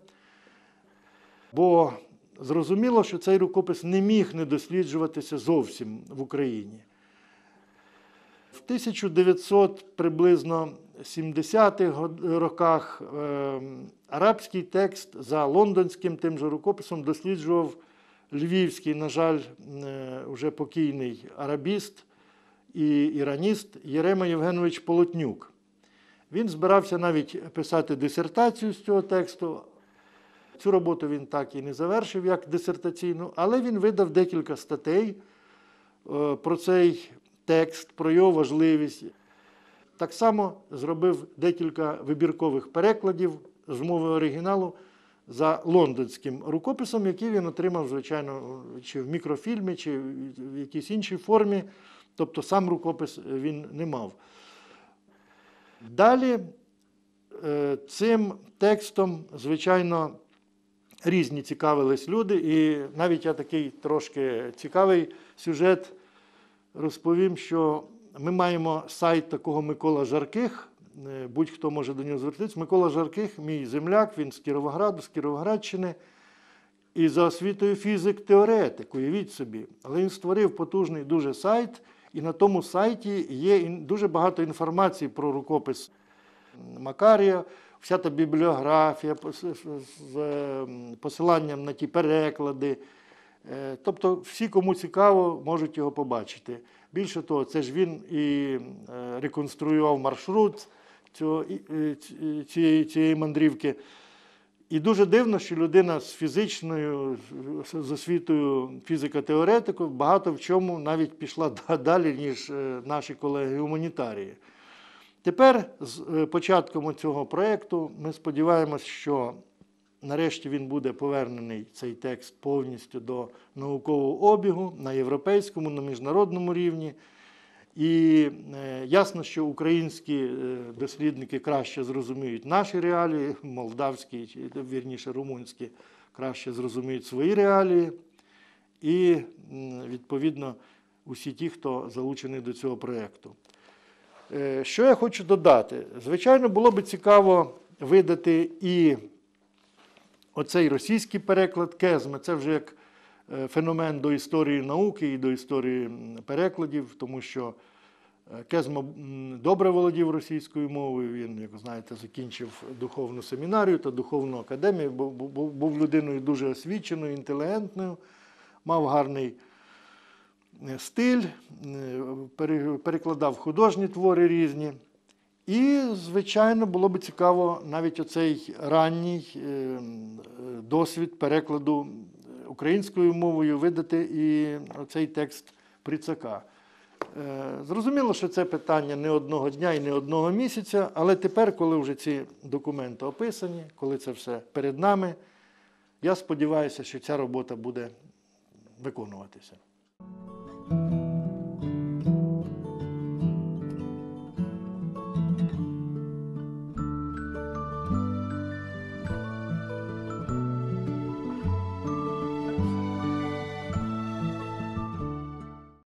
бо зрозуміло, що цей рукопис не міг не досліджуватися зовсім в Україні. В 1900 приблизно 70-х роках арабський текст за лондонським тим же рукописом досліджував львівський, на жаль, вже покійний арабіст і іраніст Єрема Євгенович Полотнюк. Він збирався навіть писати дисертацію з цього тексту. Цю роботу він так і не завершив як дисертаційну, але він видав декілька статей про цей текст, про його важливість. Так само зробив декілька вибіркових перекладів з мови оригіналу за лондонським рукописом, який він отримав, звичайно, чи в мікрофільмі, чи в якійсь іншій формі. Тобто сам рукопис він не мав. Далі цим текстом, звичайно, різні цікавились люди. І навіть я такий трошки цікавий сюжет розповім, що ми маємо сайт такого Микола Жарких, будь-хто може до нього звертатися. Микола Жарких, мій земляк, він з Кіровограду, з Кіровоградщини. І за освітою фізик-теоретик, уявіть собі. Але він створив потужний дуже сайт, і на тому сайті є дуже багато інформації про рукопис Макарія, вся та бібліографія з посиланням на ті переклади. Тобто всі, кому цікаво, можуть його побачити. Більше того, це ж він і реконструював маршрут цієї мандрівки. І дуже дивно, що людина з фізичною, з освітою фізика-теоретику багато в чому навіть пішла далі, ніж наші колеги-гуманітарії. Тепер з початком цього проєкту ми сподіваємось, що нарешті він буде повернений, цей текст, повністю до наукового обігу на європейському, на міжнародному рівні. І ясно, що українські дослідники краще зрозуміють наші реалії, молдавські, вірніше румунські, краще зрозуміють свої реалії. І, відповідно, усі ті, хто залучений до цього проєкту. Що я хочу додати? Звичайно, було б цікаво видати і оцей російський переклад Кезме. Це вже як феномен до історії науки і до історії перекладів, тому що Кезма добре володів російською мовою, він, як знаєте, закінчив духовну семінарію та духовну академію, був людиною дуже освіченою, інтелігентною, мав гарний стиль, перекладав художні твори різні. І, звичайно, було б цікаво навіть оцей ранній досвід перекладу українською мовою видати і оцей текст Прицака. Зрозуміло, що це питання не одного дня і не одного місяця, але тепер, коли вже ці документи описані, коли це все перед нами, я сподіваюся, що ця робота буде виконуватися.